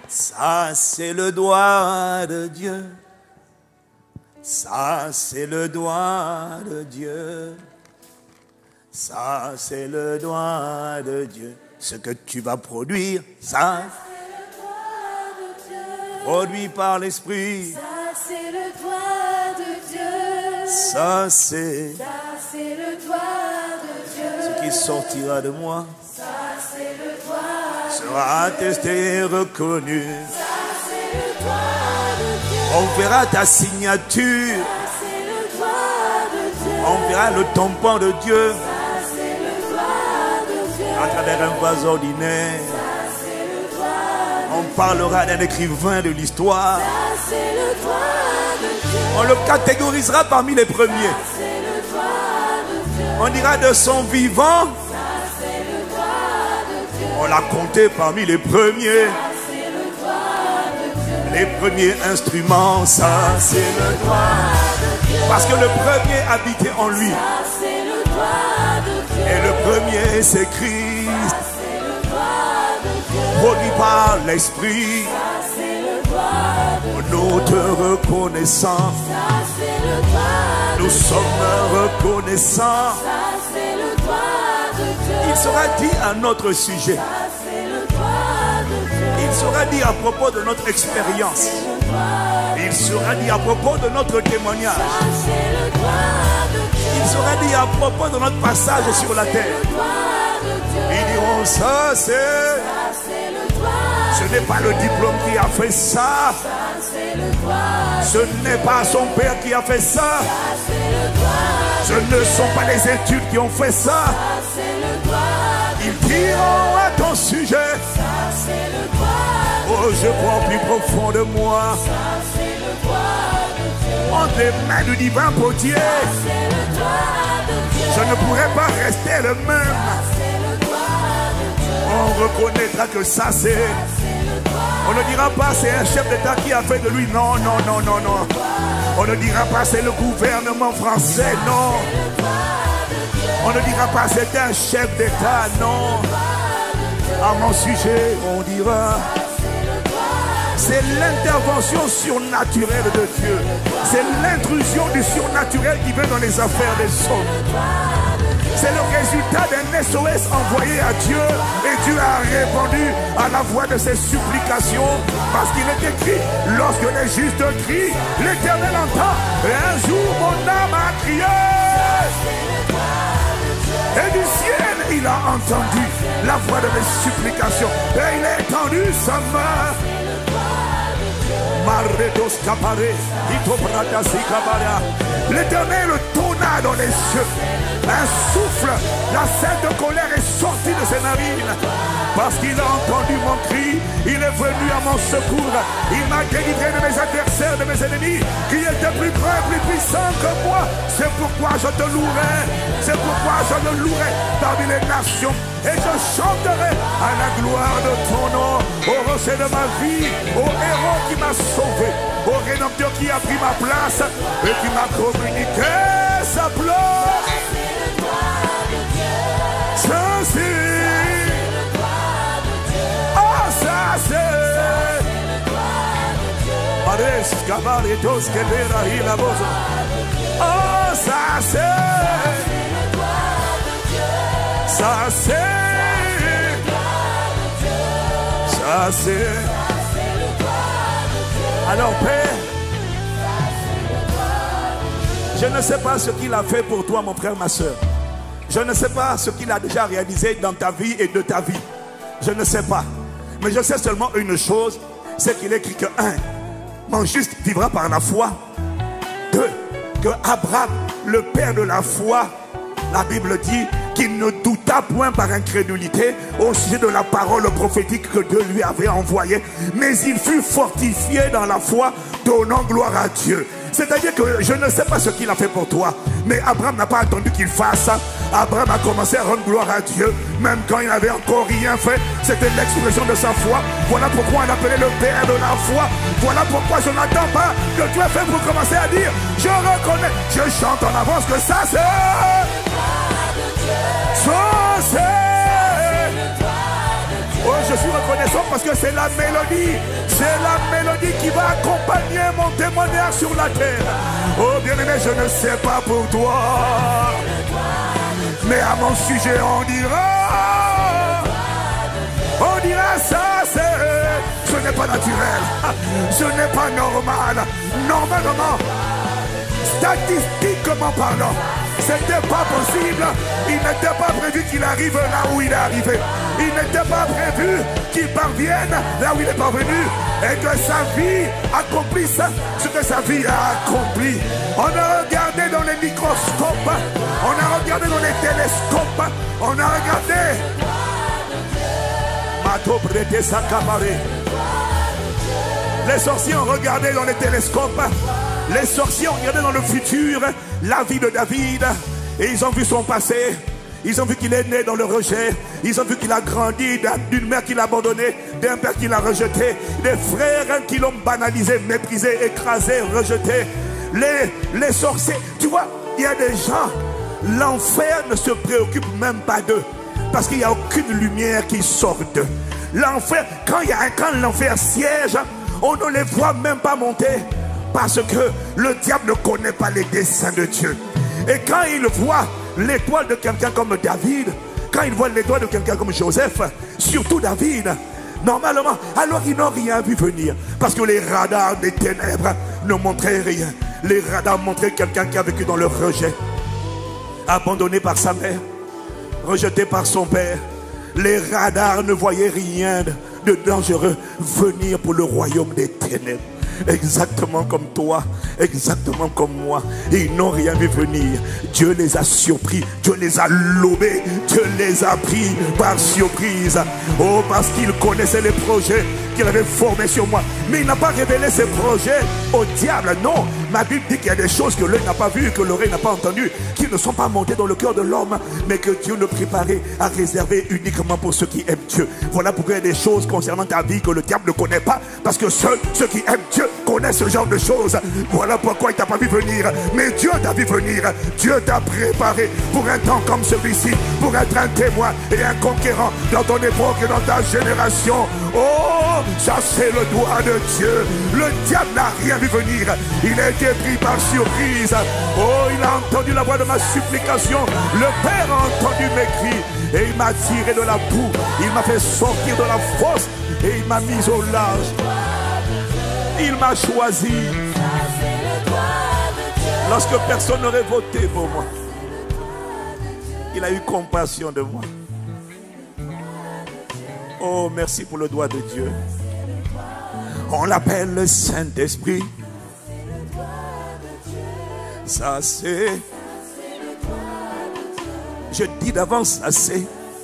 Ça c'est le doigt de Dieu. Ça c'est le doigt de Dieu. Ça c'est le doigt de Dieu. Ce que tu vas produire, ça c'est le doigt de Dieu. Produit par l'Esprit. Ça c'est le doigt de Dieu. Ça c'est le doigt de Dieu. Ce qui sortira de moi. Ça c'est le doigt sera attesté et reconnu. Ça c'est le doigt de Dieu. On verra ta signature. Ça c'est le doigt de Dieu. On verra le tampon de Dieu. Ça c'est le doigt de Dieu. À travers un vase ordinaire. Ça c'est le doigt. On parlera d'un écrivain de l'histoire. Ça c'est le doigt de Dieu. On le catégorisera parmi les premiers. Ça c'est le doigt de Dieu. On dira de son vivant. Ça c'est le doigt de Dieu. On l'a compté parmi les premiers. Ça c'est le doigt de Dieu. Les premiers instruments, ça c'est le doigt de Dieu. Parce que le premier habitait en lui. Ça c'est le doigt de Dieu. Et le premier c'est Christ. Ça c'est le doigt de Dieu. Produit par l'Esprit. Ça c'est le doigt de Dieu. Nous te reconnaissons. Ça c'est le doigt de Nous Dieu. sommes reconnaissants. Ça c'est le doigt de Dieu. Il sera dit à notre sujet. Ça c'est le doigt de Dieu. Il sera dit à propos de notre expérience. C'est le doigt. Il sera dit à propos de notre témoignage. Ça c'est le doigt de Dieu. Il sera dit à propos de notre passage sur la terre. Le doigt de Dieu. Ils diront ça c'est... Ça c'est le doigt. Ce n'est pas le diplôme qui a fait ça. Ça c'est le doigt. Ce n'est pas son père qui a fait ça. Ça c'est le doigt. Ce ne sont pas les études qui ont fait ça. Ça c'est le doigt. Ils diront à ton sujet. Ça c'est le doigt. Oh, je crois au plus profond de moi. Ça c'est le doigt de Dieu. Entre les mains du divin potier. Ça c'est le doigt de Dieu. Je ne pourrai pas rester le même. Ça c'est le doigt de Dieu. On reconnaîtra que ça c'est... C'est le doigt. On ne dira pas c'est un chef d'État qui a fait de lui. Non, non, non, non, non. On ne dira pas c'est le gouvernement français. Non. On ne dira pas c'est un chef d'État. Non. À mon sujet, on dira c'est l'intervention surnaturelle de Dieu. C'est l'intrusion du surnaturel qui vient dans les affaires des hommes. C'est le résultat d'un SOS envoyé à Dieu. Et Dieu a répondu à la voix de ses supplications. Parce qu'il est écrit, lorsque les justes crient, l'Éternel entend. Et un jour mon âme a crié. Et du ciel il a entendu la voix de mes supplications. Et il a étendu sa main. L'Éternel tonna dans les cieux. Un souffle, la sainte colère est sortie de ses narines. Parce qu'il a entendu mon cri, il est venu à mon secours. Il m'a délivré de mes adversaires, de mes ennemis, qui étaient plus grands et plus puissants que moi. C'est pourquoi je te louerai. C'est pourquoi je te louerai parmi les nations. Et je chanterai à la gloire de ton nom, au rocher de ma vie, au héros qui m'a sauvé, au rédempteur qui a pris ma place et qui m'a communiqué sa place. Ça c'est, ah ça c'est, ah ça c'est, ça c'est, ça c'est. Alors Père, je ne sais pas ce qu'il a fait pour toi mon frère, ma soeur. Je ne sais pas ce qu'il a déjà réalisé dans ta vie et de ta vie. Je ne sais pas. Mais je sais seulement une chose, c'est qu'il écrit que 1, mon juste vivra par la foi. 2, que Abraham, le père de la foi, la Bible dit qu'il ne douta point par incrédulité au sujet de la parole prophétique que Dieu lui avait envoyée, mais il fut fortifié dans la foi, donnant gloire à Dieu. C'est-à-dire que je ne sais pas ce qu'il a fait pour toi, mais Abraham n'a pas attendu qu'il fasse ça. Abraham a commencé à rendre gloire à Dieu, même quand il n'avait encore rien fait. C'était l'expression de sa foi. Voilà pourquoi on l'appelait le père de la foi. Voilà pourquoi je n'attends pas que tu aies fait pour commencer à dire je reconnais, je chante en avance que ça c'est, ça c'est, Oh, je suis reconnaissant parce que c'est la mélodie. C'est la mélodie qui va accompagner mon témoignage sur la terre. Oh, bien-aimé, je ne sais pas pour toi. Mais à mon sujet, on dira ça, ce n'est pas naturel. Ce n'est pas normal. Normalement, statistiquement parlant, c'était pas possible. Il n'était pas prévu qu'il arrive là où il est arrivé. Il n'était pas prévu qu'il parvienne là où il est parvenu. Et que sa vie accomplisse ce que sa vie a accompli. On a regardé dans les microscopes. On a regardé dans les télescopes. On a regardé. Les sorciers ont regardé dans les télescopes. Les sorciers ont regardé dans le futur la vie de David. Et ils ont vu son passé. Ils ont vu qu'il est né dans le rejet. Ils ont vu qu'il a grandi d'une mère qui l'a abandonné, d'un père qui l'a rejeté, des frères qui l'ont banalisé, méprisé, écrasé, rejeté. Les sorciers, tu vois, il y a des gens, l'enfer ne se préoccupe même pas d'eux. Parce qu'il n'y a aucune lumière qui sort d'eux. L'enfer, quand l'enfer siège, on ne les voit même pas monter. Parce que le diable ne connaît pas les desseins de Dieu. Et quand il voit l'étoile de quelqu'un comme David, quand il voit l'étoile de quelqu'un comme Joseph, surtout David, normalement, alors ils n'ont rien vu venir. Parce que les radars des ténèbres ne montraient rien. Les radars montraient quelqu'un qui a vécu dans le rejet, abandonné par sa mère, rejeté par son père. Les radars ne voyaient rien de dangereux venir pour le royaume des ténèbres. Exactement comme toi, exactement comme moi. Ils n'ont rien vu venir. Dieu les a surpris, Dieu les a lobés, Dieu les a pris par surprise. Oh, parce qu'il connaissait les projets qu'il avait formés sur moi. Mais il n'a pas révélé ses projets au diable. Non, ma Bible dit qu'il y a des choses que l'œil n'a pas vues, que l'oreille n'a pas entendues, qui ne sont pas montées dans le cœur de l'homme, mais que Dieu le préparait à réserver uniquement pour ceux qui aiment Dieu. Voilà pourquoi il y a des choses concernant ta vie que le diable ne connaît pas, parce que seuls ceux qui aiment Dieu connaissent ce genre de choses. Voilà pourquoi il t'a pas vu venir, mais Dieu t'a vu venir. Dieu t'a préparé pour un temps comme celui-ci, pour être un témoin et un conquérant dans ton époque et dans ta génération. Oh, ça c'est le doigt de Dieu. Le diable n'a rien vu venir. Il a été pris par surprise. Oh, il a entendu la voix de ma supplication. Le Père a entendu mes cris et il m'a tiré de la boue. Il m'a fait sortir de la fosse et il m'a mis au large. Il m'a choisi lorsque personne n'aurait voté pour moi. Il a eu compassion de moi. Oh, merci pour le doigt de Dieu. On l'appelle le Saint-Esprit. Ça c'est. Je dis d'avance, ça c'est.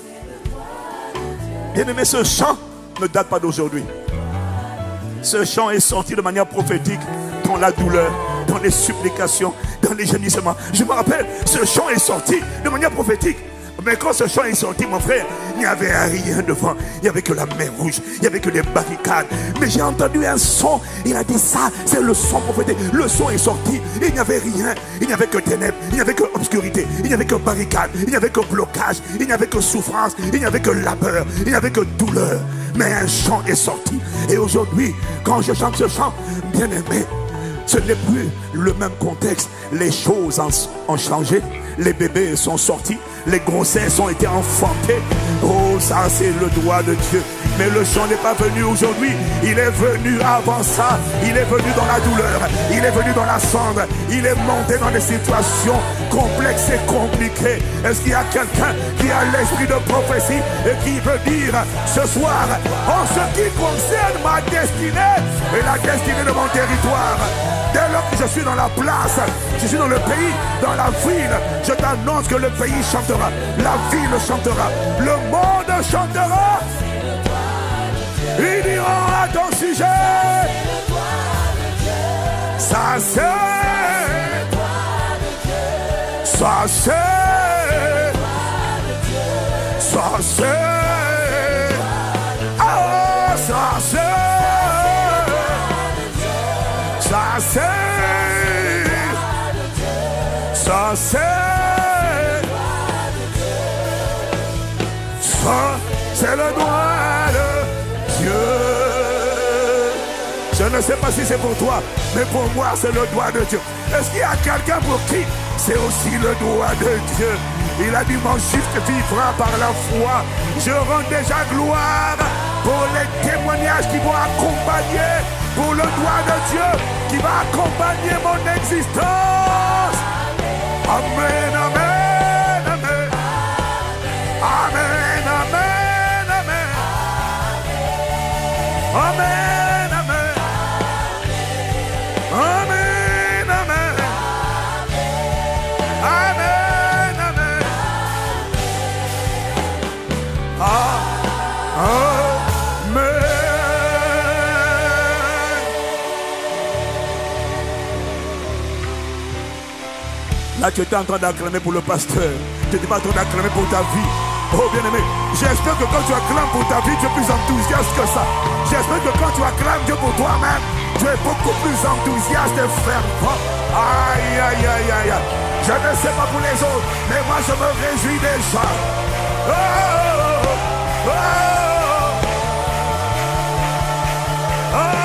Bien aimé, ce chant ne date pas d'aujourd'hui. Ce chant est sorti de manière prophétique dans la douleur, dans les supplications, dans les gémissements. Je me rappelle, ce chant est sorti de manière prophétique. Mais quand ce chant est sorti, mon frère, il n'y avait rien devant. Il n'y avait que la mer rouge, il n'y avait que des barricades. Mais j'ai entendu un son, il a dit ça, c'est le son prophétique. Le son est sorti, il n'y avait rien. Il n'y avait que ténèbres, il n'y avait que obscurité, il n'y avait que barricades, il n'y avait que blocage, il n'y avait que souffrance, il n'y avait que labeur, il n'y avait que douleur. Mais un chant est sorti. Et aujourd'hui, quand je chante ce chant, bien aimé, ce n'est plus le même contexte. Les choses ont changé. Les bébés sont sortis. Les grossesses ont été enfantées. Oh, ça c'est le doigt de Dieu. Mais le chant n'est pas venu aujourd'hui. Il est venu avant ça. Il est venu dans la douleur. Il est venu dans la cendre. Il est monté dans des situations complexes et compliquées. Est-ce qu'il y a quelqu'un qui a l'esprit de prophétie et qui veut dire ce soir, en ce qui concerne ma destinée et la destinée de mon territoire, dès lors que je suis dans la place, je suis dans le pays, dans la ville, je t'annonce que le pays chantera, la ville chantera, le monde chantera. Ils diront à ton sujet, ça c'est, ça c'est, ça c'est, ah ça c'est, ça c'est, ça c'est, ça c'est le doigt de Dieu. Je ne sais pas si c'est pour toi, mais pour moi, c'est le doigt de Dieu. Est-ce qu'il y a quelqu'un pour qui c'est aussi le doigt de Dieu? Il a dit, mon juste vivra par la foi. Je rends déjà gloire pour les témoignages qui vont accompagner, pour le doigt de Dieu qui va accompagner mon existence. Amen, amen, amen. Amen, amen, amen. Amen, amen. Amen, amen. Amen, amen. Amen. Là, tu étais en train d'acclamer pour le pasteur. Tu n'étais pas en train d'acclamer pour ta vie. Oh bien-aimé, j'espère que quand tu acclames pour ta vie, tu es plus enthousiaste que ça. J'espère que quand tu acclames Dieu pour toi-même, tu es beaucoup plus enthousiaste et fervent. Aïe, aïe, aïe, aïe, aïe. Je ne sais pas pour les autres, mais moi je me réjouis déjà. Oh, oh, oh, oh.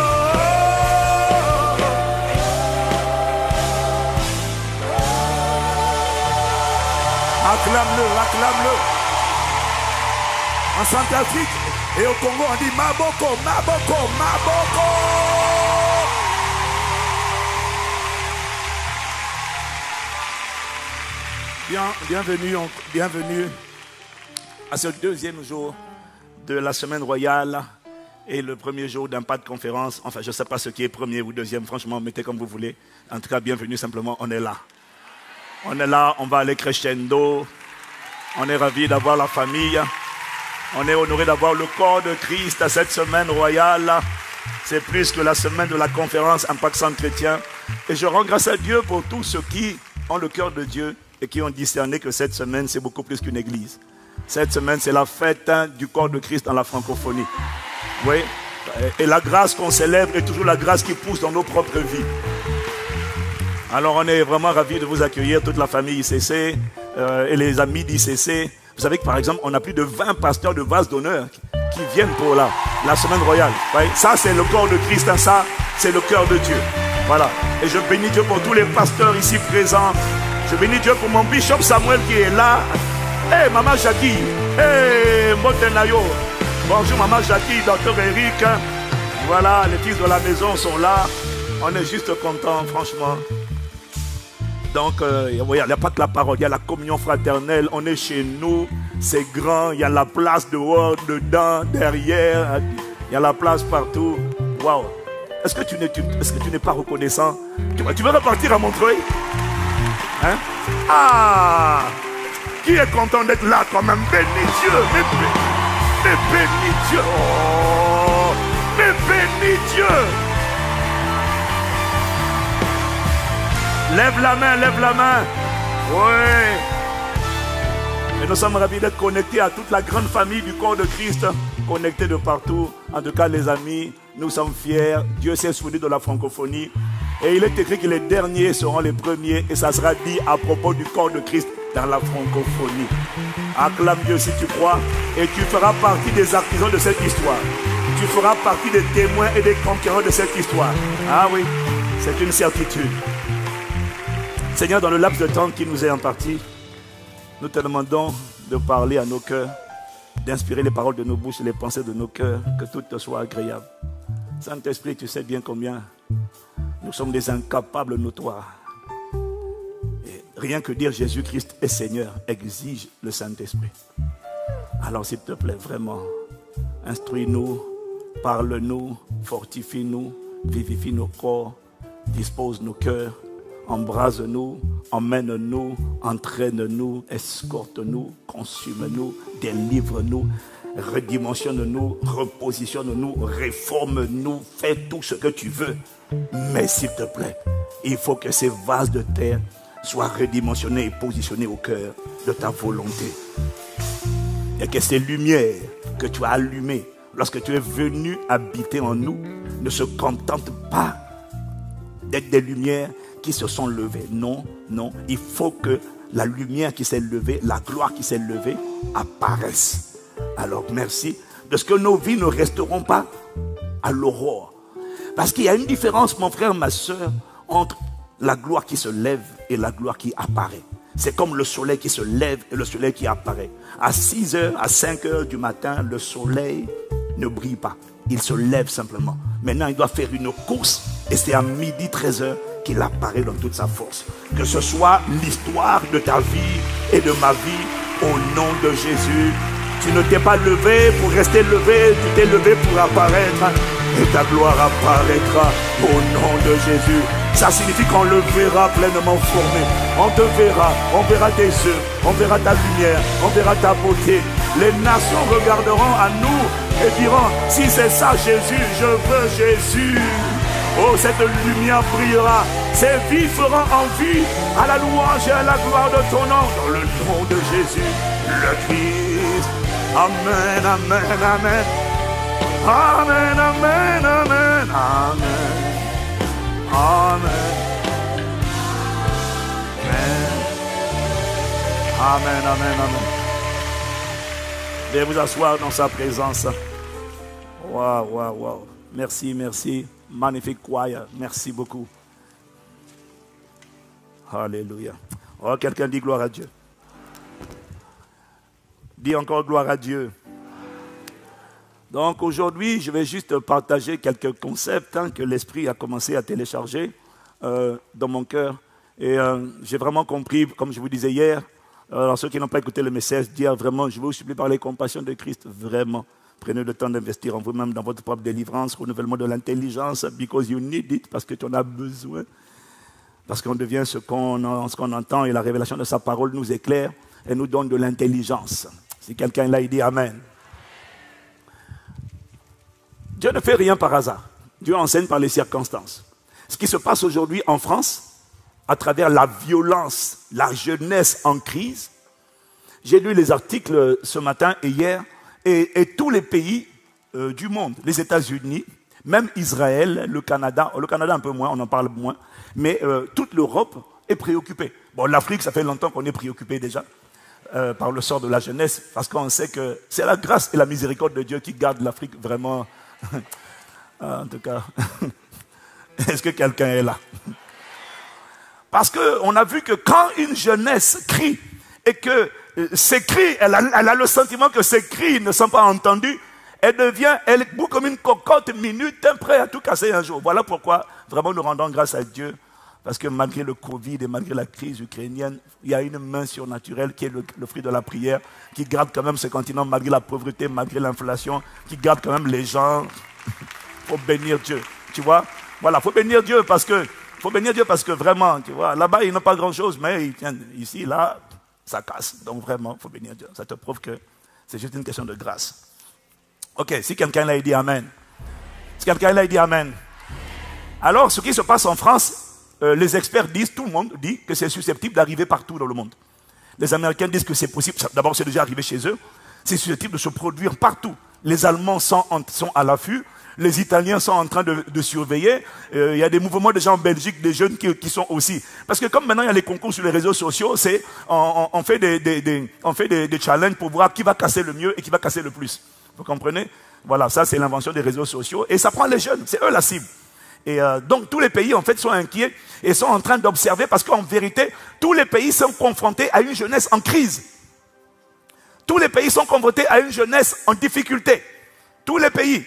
Acclame-le, acclame-le. En Centrafrique et au Congo, on dit Maboko, Maboko, Maboko. Bienvenue à ce deuxième jour de la semaine royale et le premier jour d'Impact Conférence. Enfin, je ne sais pas ce qui est premier ou deuxième, franchement, mettez comme vous voulez. En tout cas, bienvenue, simplement, on est là. On est là, on va aller crescendo. On est ravis d'avoir la famille. On est honoré d'avoir le corps de Christ à cette semaine royale. C'est plus que la semaine de la conférence Impact Centre Chrétien. Et je rends grâce à Dieu pour tous ceux qui ont le cœur de Dieu et qui ont discerné que cette semaine, c'est beaucoup plus qu'une église. Cette semaine, c'est la fête du corps de Christ dans la francophonie. Oui. Et la grâce qu'on célèbre est toujours la grâce qui pousse dans nos propres vies. Alors on est vraiment ravis de vous accueillir, toute la famille ICC et les amis d'ICC. Vous savez que par exemple, on a plus de 20 pasteurs de vase d'honneur qui viennent pour la semaine royale. Ouais, ça c'est le corps de Christ, hein, ça c'est le cœur de Dieu. Voilà. Et je bénis Dieu pour tous les pasteurs ici présents. Je bénis Dieu pour mon bishop Samuel qui est là. Hey maman Jackie, hey Motenayo. Bonjour maman Jackie, docteur Eric. Voilà, les fils de la maison sont là. On est juste contents, franchement. Donc, il n'y a pas que la parole, il y a la communion fraternelle. On est chez nous, c'est grand, il y a la place dehors, dedans, derrière. Il y a la place partout. Waouh! Est-ce que tu n'es pas reconnaissant? Tu veux repartir à Montreuil? Hein? Ah! Qui est content d'être là quand même? Bénis Dieu! Mais bénis Dieu! Oh! Mais bénis Dieu! Lève la main, lève la main. Oui. Et nous sommes ravis d'être connectés à toute la grande famille du corps de Christ, connectés de partout. En tout cas, les amis, nous sommes fiers. Dieu s'est souvenu de la francophonie. Et il est écrit que les derniers seront les premiers. Et ça sera dit à propos du corps de Christ dans la francophonie. Acclame Dieu si tu crois. Et tu feras partie des artisans de cette histoire. Tu feras partie des témoins et des conquérants de cette histoire. Ah oui, c'est une certitude. Seigneur, dans le laps de temps qui nous est imparti, nous te demandons de parler à nos cœurs, d'inspirer les paroles de nos bouches et les pensées de nos cœurs, que tout te soit agréable. Saint-Esprit, tu sais bien combien nous sommes des incapables notoires. Et rien que dire Jésus-Christ est Seigneur exige le Saint-Esprit. Alors s'il te plaît, vraiment, instruis-nous, parle-nous, fortifie-nous, vivifie nos corps, dispose nos cœurs. Embrase-nous, emmène-nous, entraîne-nous, escorte-nous, consume-nous, délivre-nous, redimensionne-nous, repositionne-nous, réforme-nous, fais tout ce que tu veux. Mais s'il te plaît, il faut que ces vases de terre soient redimensionnés et positionnés au cœur de ta volonté. Et que ces lumières que tu as allumées lorsque tu es venu habiter en nous ne se contentent pas d'être des lumières qui se sont levées. Non, non, il faut que la lumière qui s'est levée, la gloire qui s'est levée apparaisse. Alors merci de ce que nos vies ne resteront pas à l'aurore. Parce qu'il y a une différence, mon frère, ma soeur, entre la gloire qui se lève et la gloire qui apparaît. C'est comme le soleil qui se lève et le soleil qui apparaît. À 6 heures, à 5 heures du matin, le soleil ne brille pas. Il se lève simplement. Maintenant, il doit faire une course et c'est à midi 13 heures qu'il apparaît dans toute sa force. Que ce soit l'histoire de ta vie et de ma vie, au nom de Jésus. Tu ne t'es pas levé pour rester levé, tu t'es levé pour apparaître. Et ta gloire apparaîtra au nom de Jésus. Ça signifie qu'on le verra pleinement formé. On te verra, on verra tes yeux, on verra ta lumière, on verra ta beauté. Les nations regarderont à nous et diront, si c'est ça Jésus, je veux Jésus. Oh, cette lumière brillera. Ces vies feront envie à la louange et à la gloire de ton nom. Dans le nom de Jésus, le Christ. Amen, amen, amen. Amen, amen, amen, amen. Amen. Amen, amen, amen. Veuillez vous asseoir dans sa présence. Waouh, waouh, waouh. Merci, merci. Magnifique choir. Merci beaucoup. Alléluia. Oh, quelqu'un dit gloire à Dieu. Dis encore gloire à Dieu. Donc aujourd'hui, je vais juste partager quelques concepts que l'Esprit a commencé à télécharger dans mon cœur. Et j'ai vraiment compris, comme je vous disais hier, alors ceux qui n'ont pas écouté le message, dire vraiment, je vous supplie par les compassions de Christ, vraiment, prenez le temps d'investir en vous-même dans votre propre délivrance, renouvellement de l'intelligence, because you need it, parce que tu en as besoin. Parce qu'on devient ce qu'on entend et la révélation de sa parole nous éclaire et nous donne de l'intelligence. Si quelqu'un là, il dit Amen. Dieu ne fait rien par hasard. Dieu enseigne par les circonstances. Ce qui se passe aujourd'hui en France, à travers la violence, la jeunesse en crise, j'ai lu les articles ce matin et hier, et tous les pays du monde, les États-Unis, même Israël, le Canada un peu moins, on en parle moins, mais toute l'Europe est préoccupée. Bon, l'Afrique, ça fait longtemps qu'on est préoccupé déjà par le sort de la jeunesse, parce qu'on sait que c'est la grâce et la miséricorde de Dieu qui garde l'Afrique vraiment. En tout cas, est-ce que quelqu'un est là? Parce qu'on a vu que quand une jeunesse crie et que ses cris, elle a le sentiment que ses cris ne sont pas entendus, elle bout comme une cocotte minute, prêt à tout casser un jour. Voilà pourquoi vraiment nous rendons grâce à Dieu. Parce que malgré le Covid et malgré la crise ukrainienne, il y a une main surnaturelle qui est le fruit de la prière, qui garde quand même ce continent malgré la pauvreté, malgré l'inflation, qui garde quand même les gens. Il faut bénir Dieu, tu vois. Voilà, il faut bénir Dieu parce que vraiment, tu vois, là-bas, ils n'ont pas grand-chose, mais ici, là, ça casse. Donc vraiment, il faut bénir Dieu. Ça te prouve que c'est juste une question de grâce. Ok, si quelqu'un là, il dit Amen. Si quelqu'un là, il dit Amen. Alors, ce qui se passe en France, les experts disent, tout le monde dit que c'est susceptible d'arriver partout dans le monde. Les Américains disent que c'est possible. D'abord, c'est déjà arrivé chez eux. C'est susceptible de se produire partout. Les Allemands sont à l'affût. Les Italiens sont en train de surveiller. Il y a des mouvements déjà en Belgique, des jeunes qui sont aussi. Parce que comme maintenant il y a les concours sur les réseaux sociaux, on fait des challenges pour voir qui va casser le mieux et qui va casser le plus. Vous comprenez? Voilà, ça c'est l'invention des réseaux sociaux. Et ça prend les jeunes, c'est eux la cible. Et donc tous les pays en fait sont inquiets et sont en train d'observer parce qu'en vérité, tous les pays sont confrontés à une jeunesse en crise. Tous les pays sont confrontés à une jeunesse en difficulté. Tous les pays.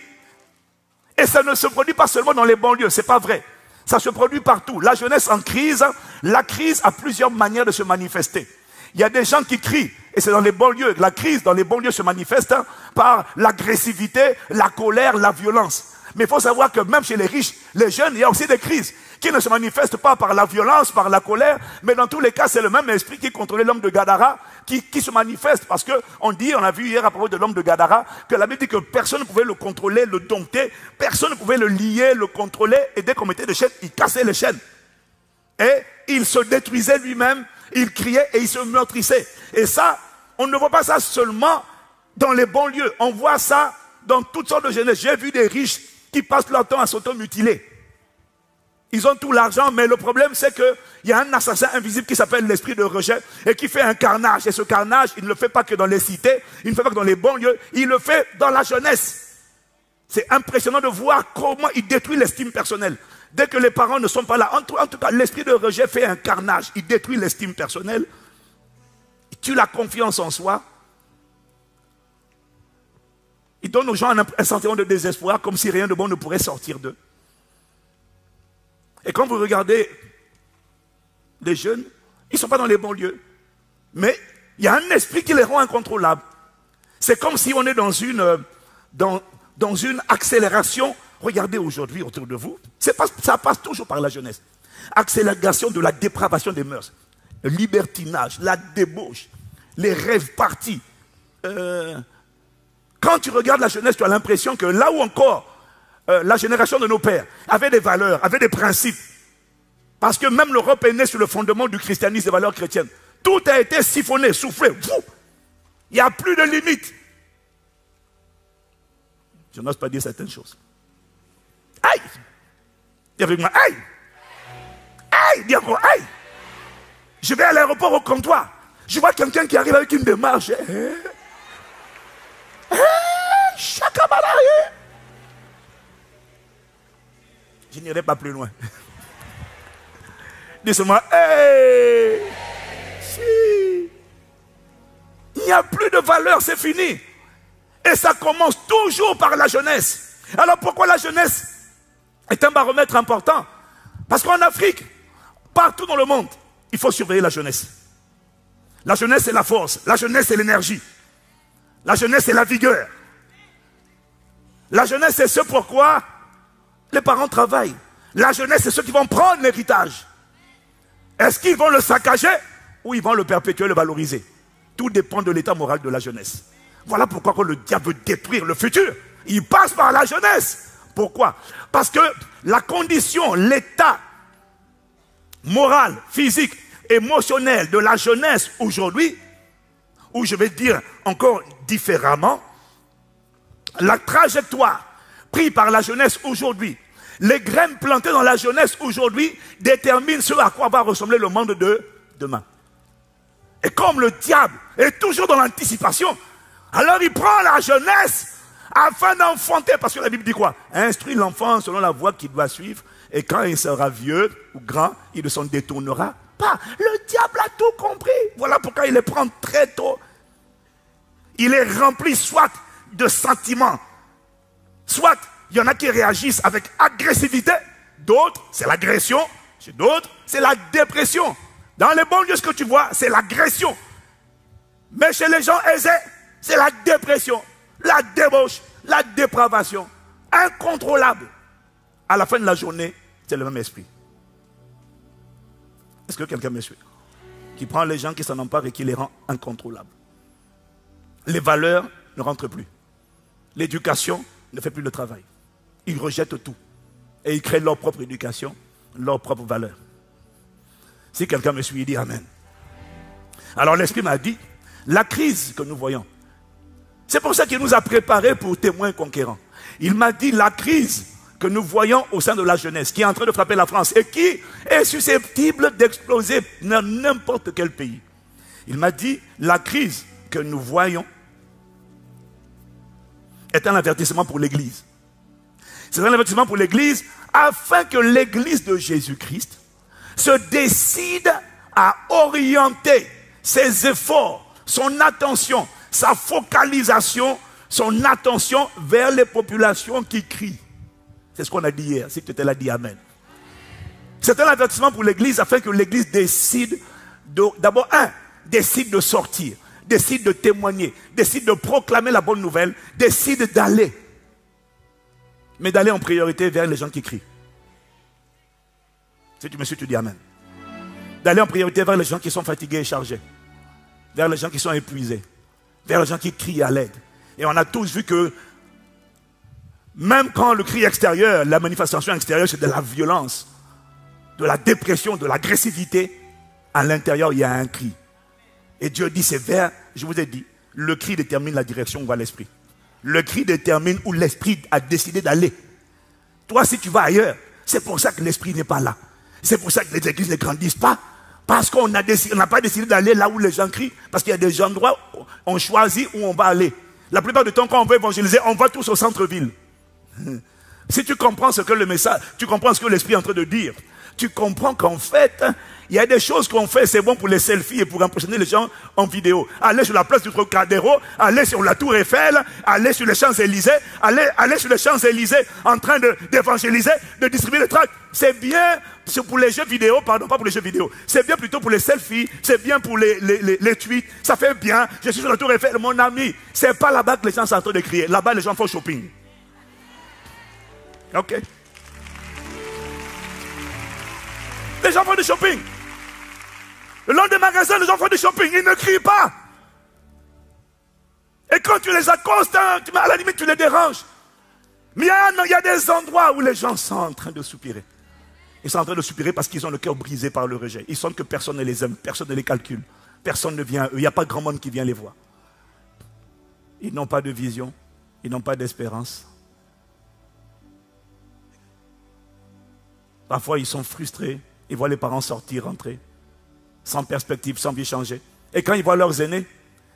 Et ça ne se produit pas seulement dans les banlieues, c'est pas vrai. Ça se produit partout. La jeunesse en crise, la crise a plusieurs manières de se manifester. Il y a des gens qui crient, et c'est dans les banlieues. La crise dans les banlieues se manifeste par l'agressivité, la colère, la violence. Mais il faut savoir que même chez les riches, les jeunes, il y a aussi des crises qui ne se manifestent pas par la violence, par la colère, mais dans tous les cas, c'est le même esprit qui contrôlait l'homme de Gadara qui se manifeste. Parce qu'on a vu hier à propos de l'homme de Gadara, que la Bible dit que personne ne pouvait le contrôler, le dompter, personne ne pouvait le lier, le contrôler, et dès qu'on mettait des chaînes, il cassait les chaînes. Et il se détruisait lui-même, il criait et il se meurtrissait. Et ça, on ne voit pas ça seulement dans les banlieues, on voit ça dans toutes sortes de jeunesse. J'ai vu des riches qui passent leur temps à s'automutiler. Ils ont tout l'argent, mais le problème c'est qu'il y a un assassin invisible qui s'appelle l'esprit de rejet et qui fait un carnage. Et ce carnage, il ne le fait pas que dans les cités, il ne fait pas que dans les banlieues, il le fait dans la jeunesse. C'est impressionnant de voir comment il détruit l'estime personnelle. Dès que les parents ne sont pas là, en tout cas, l'esprit de rejet fait un carnage. Il détruit l'estime personnelle, il tue la confiance en soi. Il donne aux gens un sentiment de désespoir, comme si rien de bon ne pourrait sortir d'eux. Et quand vous regardez les jeunes, ils ne sont pas dans les bons lieux. Mais il y a un esprit qui les rend incontrôlables. C'est comme si on est dans une accélération. Regardez aujourd'hui autour de vous, ça passe toujours par la jeunesse. Accélération de la dépravation des mœurs, le libertinage, la débauche, les rêves partis. Quand tu regardes la jeunesse, tu as l'impression que là où encore la génération de nos pères avait des valeurs, avait des principes, parce que même l'Europe est née sur le fondement du christianisme, des valeurs chrétiennes. Tout a été siphonné, soufflé. Il n'y a plus de limites. Je n'ose pas dire certaines choses. Aïe! Dis avec moi, aïe! Aïe! Dis encore, aïe! Je vais à l'aéroport au comptoir. Je vois quelqu'un qui arrive avec une démarche. Chakabalari! Je n'irai pas plus loin. Dis-moi, hey! Si. Il n'y a plus de valeur, c'est fini. Et ça commence toujours par la jeunesse. Alors pourquoi la jeunesse est un baromètre important? Parce qu'en Afrique, partout dans le monde, il faut surveiller la jeunesse. La jeunesse, c'est la force. La jeunesse, c'est l'énergie. La jeunesse, c'est la vigueur. La jeunesse, c'est ce pourquoi les parents travaillent. La jeunesse, c'est ceux qui vont prendre l'héritage. Est-ce qu'ils vont le saccager ou ils vont le perpétuer, le valoriser? Tout dépend de l'état moral de la jeunesse. Voilà pourquoi quand le diable veut détruire le futur, il passe par la jeunesse. Pourquoi? Parce que la condition, l'état moral, physique, émotionnel de la jeunesse aujourd'hui, ou je vais dire encore différemment, la trajectoire prise par la jeunesse aujourd'hui, les graines plantées dans la jeunesse aujourd'hui déterminent ce à quoi va ressembler le monde de demain. Et comme le diable est toujours dans l'anticipation, alors il prend la jeunesse afin d'enfanter, parce que la Bible dit quoi? Instruit l'enfant selon la voie qu'il doit suivre, et quand il sera vieux ou grand, il ne s'en détournera pas. Le diable a tout compris. Voilà pourquoi il les prend très tôt. Il est rempli soit de sentiments, soit il y en a qui réagissent avec agressivité, d'autres c'est l'agression, chez d'autres c'est la dépression. Dans les bons lieux, ce que tu vois, c'est l'agression. Mais chez les gens aisés, c'est la dépression, la débauche, la dépravation, incontrôlable. À la fin de la journée, c'est le même esprit. Est-ce que quelqu'un me suit? Qui prend les gens qui s'en emparent et qui les rend incontrôlables. Les valeurs ne rentrent plus. L'éducation ne fait plus le travail. Ils rejettent tout. Et ils créent leur propre éducation, leur propre valeur. Si quelqu'un me suit, il dit Amen. Alors l'Esprit m'a dit, la crise que nous voyons, c'est pour ça qu'il nous a préparés pour témoins conquérants. Il m'a dit la crise que nous voyons au sein de la jeunesse, qui est en train de frapper la France et qui est susceptible d'exploser dans n'importe quel pays. Il m'a dit la crise que nous voyons est un avertissement pour l'Église. C'est un avertissement pour l'Église afin que l'Église de Jésus-Christ se décide à orienter ses efforts, son attention, sa focalisation, son attention vers les populations qui crient. C'est ce qu'on a dit hier. Si tu étais là, dis Amen. C'est un avertissement pour l'Église afin que l'Église décide d'abord, décide de sortir, décide de témoigner, décide de proclamer la bonne nouvelle, décide d'aller. Mais d'aller en priorité vers les gens qui crient. Si tu me suis, tu dis Amen. D'aller en priorité vers les gens qui sont fatigués et chargés. Vers les gens qui sont épuisés. Vers les gens qui crient à l'aide. Et on a tous vu que même quand le cri extérieur, la manifestation extérieure, c'est de la violence, de la dépression, de l'agressivité, à l'intérieur, il y a un cri. Et Dieu dit, c'est vers, je vous ai dit, le cri détermine la direction où va l'esprit. Le cri détermine où l'esprit a décidé d'aller. Toi, si tu vas ailleurs, C'est pour ça que l'esprit n'est pas là. C'est pour ça que les églises ne grandissent pas. Parce qu'on n'a pas décidé d'aller là où les gens crient. Parce qu'il y a des endroits où on choisit où on va aller. La plupart du temps, quand on veut évangéliser, on va tous au centre-ville. Si tu comprends ce que le message, tu comprends ce que l'esprit est en train de dire, tu comprends qu'en fait, il y a des choses qu'on fait, c'est bon pour les selfies et pour impressionner les gens en vidéo. Aller sur la place du Trocadéro, aller sur la Tour Eiffel, aller sur les Champs-Élysées, aller sur les Champs-Élysées en train d'évangéliser, de distribuer les tracts. C'est bien pour les jeux vidéo, pardon, pas pour les jeux vidéo. C'est bien plutôt pour les selfies, c'est bien pour les tweets. Ça fait bien. Je suis sur la Tour Eiffel, mon ami. C'est pas là-bas que les gens sont en train de crier. Là-bas, les gens font shopping. Ok. Les gens font du shopping. Le long des magasins, les gens font du shopping. Ils ne crient pas. Et quand tu les accostes, hein, à la limite, tu les déranges. Mais il y a des endroits où les gens sont en train de soupirer. Ils sont en train de soupirer parce qu'ils ont le cœur brisé par le rejet. Ils sentent que personne ne les aime, personne ne les calcule. Personne ne vient à eux. Il n'y a pas grand monde qui vient les voir. Ils n'ont pas de vision. Ils n'ont pas d'espérance. Parfois, ils sont frustrés. Ils voient les parents sortir, rentrer, sans perspective, sans vie changer. Et quand ils voient leurs aînés,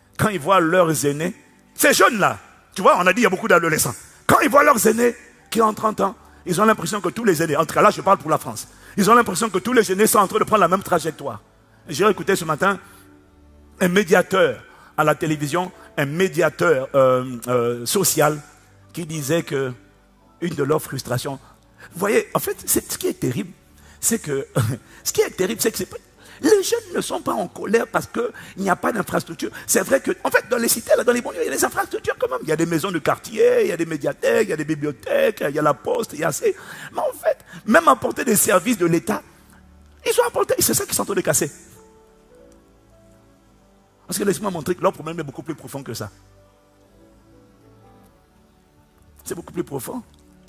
ces jeunes-là, tu vois, on a dit il y a beaucoup d'adolescents. Quand ils voient leurs aînés qui ont 30 ans, ils ont l'impression que tous les aînés, en tout cas là je parle pour la France, ils ont l'impression que tous les aînés sont en train de prendre la même trajectoire. J'ai écouté ce matin un médiateur à la télévision, un médiateur social qui disait que une de leurs frustrations, vous voyez, en fait, ce qui est terrible, c'est que les jeunes ne sont pas en colère parce qu'il n'y a pas d'infrastructure. C'est vrai que, en fait, dans les cités, là, dans les banlieues, il y a des infrastructures quand même. Il y a des maisons de quartier, il y a des médiathèques, il y a des bibliothèques, il y a la poste, il y a assez. Mais en fait, même apporter des services de l'État, ils ont apporté, c'est ça qu'ils sont en train de casser. Parce que laisse-moi montrer que leur problème est beaucoup plus profond que ça. C'est beaucoup plus profond.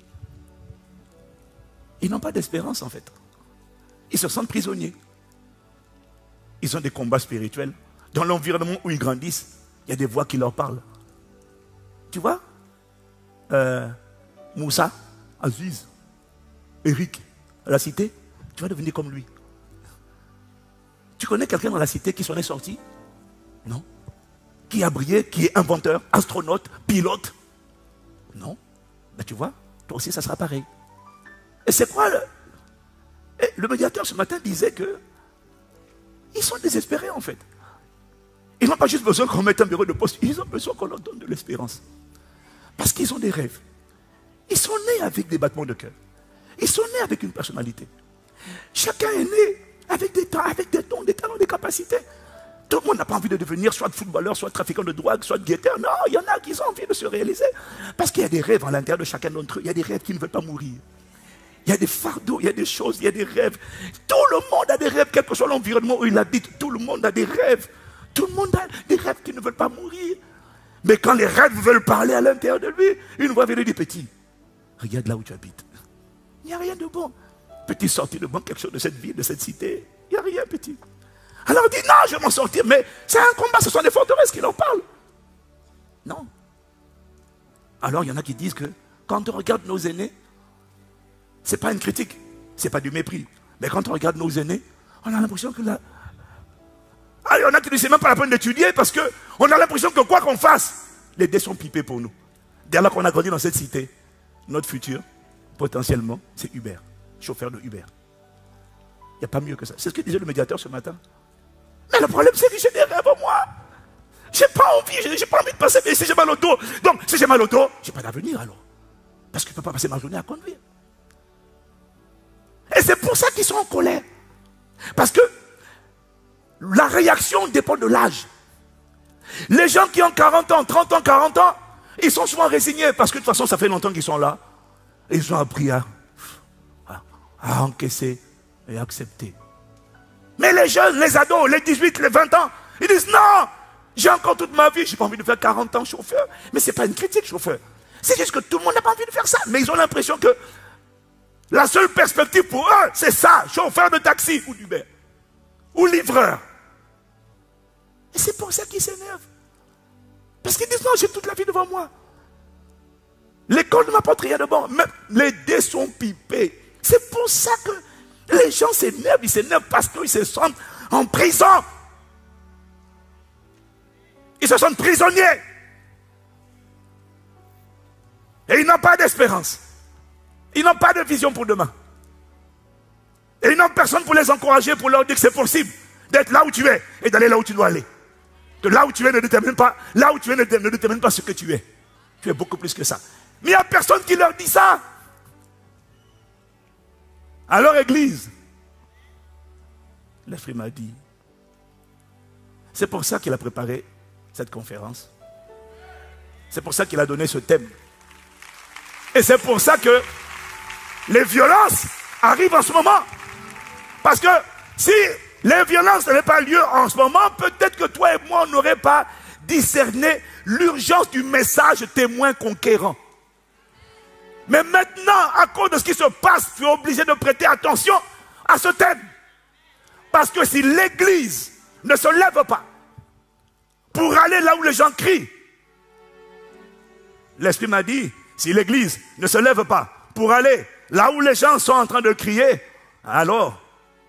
Ils n'ont pas d'espérance en fait. Ils se sentent prisonniers. Ils ont des combats spirituels. Dans l'environnement où ils grandissent, il y a des voix qui leur parlent. Tu vois Moussa, Aziz, Eric, à la cité, tu vas devenir comme lui. Tu connais quelqu'un dans la cité qui s'en est sorti? Non. Qui a brillé, qui est inventeur, astronaute, pilote? Non. Mais tu vois, toi aussi ça sera pareil. Et c'est quoi le médiateur ce matin disait que ils sont désespérés en fait. Ils n'ont pas juste besoin qu'on mette un bureau de poste, ils ont besoin qu'on leur donne de l'espérance. Parce qu'ils ont des rêves. Ils sont nés avec des battements de cœur. Ils sont nés avec une personnalité. Chacun est né avec des dons, des talents, des capacités. Tout le monde n'a pas envie de devenir soit footballeur, soit trafiquant de drogue, soit guetteur. Non, il y en a qui ont envie de se réaliser. Parce qu'il y a des rêves à l'intérieur de chacun d'entre eux. Il y a des rêves qui ne veulent pas mourir. Il y a des fardeaux, il y a des choses, il y a des rêves. Tout le monde a des rêves, quel que soit l'environnement où il habite. Tout le monde a des rêves. Tout le monde a des rêves qui ne veulent pas mourir. Mais quand les rêves veulent parler à l'intérieur de lui, une voix vient lui dire, petit, regarde là où tu habites. Il n'y a rien de bon. Petit, sortir de bon quelque chose de cette ville, de cette cité. Il n'y a rien, petit. Alors il dit, non, je vais m'en sortir. Mais c'est un combat, ce sont des forteresses qui leur parlent. Non. Alors il y en a qui disent que quand on regarde nos aînés, ce n'est pas une critique, ce n'est pas du mépris. Mais quand on regarde nos aînés, on a l'impression que là... Ah, il y en a qui ne disent même pas la peine d'étudier parce qu'on a l'impression que quoi qu'on fasse, les dés sont pipés pour nous. Dès lors qu'on a grandi dans cette cité, notre futur, potentiellement, c'est Uber, chauffeur de Uber. Il n'y a pas mieux que ça. C'est ce que disait le médiateur ce matin. Mais le problème, c'est que j'ai des rêves en moi. J'ai pas envie de passer, mais si j'ai mal au dos. Donc, si j'ai mal au dos, j'ai pas d'avenir alors. Parce que je ne peux pas passer ma journée à conduire. Et c'est pour ça qu'ils sont en colère. Parce que la réaction dépend de l'âge. Les gens qui ont 40 ans, 30 ans, 40 ans, ils sont souvent résignés parce que de toute façon, ça fait longtemps qu'ils sont là. Et ils ont appris à encaisser et accepter. Mais les jeunes, les ados, les 18, les 20 ans, ils disent non, j'ai encore toute ma vie, j'ai pas envie de faire 40 ans chauffeur. Mais ce n'est pas une critique, chauffeur. C'est juste que tout le monde n'a pas envie de faire ça. Mais ils ont l'impression que la seule perspective pour eux, c'est ça, chauffeur de taxi ou d'Uber, ou livreur. Et c'est pour ça qu'ils s'énervent. Parce qu'ils disent non, j'ai toute la vie devant moi. L'école ne m'apporte rien de bon. Même les dés sont pipés. C'est pour ça que les gens s'énervent. Ils s'énervent parce qu'ils se sentent en prison. Ils se sentent prisonniers. Et ils n'ont pas d'espérance. Ils n'ont pas de vision pour demain. Et ils n'ont personne pour les encourager, pour leur dire que c'est possible d'être là où tu es et d'aller là où tu dois aller. Que là où tu es ne détermine pas, là où tu es ne détermine pas ce que tu es. Tu es beaucoup plus que ça. Mais il n'y a personne qui leur dit ça. Alors, Église, l'Esprit m'a dit, c'est pour ça qu'il a préparé cette conférence. C'est pour ça qu'il a donné ce thème. Et c'est pour ça que les violences arrivent en ce moment. Parce que si les violences n'avaient pas lieu en ce moment, peut-être que toi et moi, on n'aurait pas discerné l'urgence du message témoin conquérant. Mais maintenant, à cause de ce qui se passe, tu es obligé de prêter attention à ce thème. Parce que si l'Église ne se lève pas pour aller là où les gens crient, l'Esprit m'a dit, si l'Église ne se lève pas pour aller là où les gens sont en train de crier, alors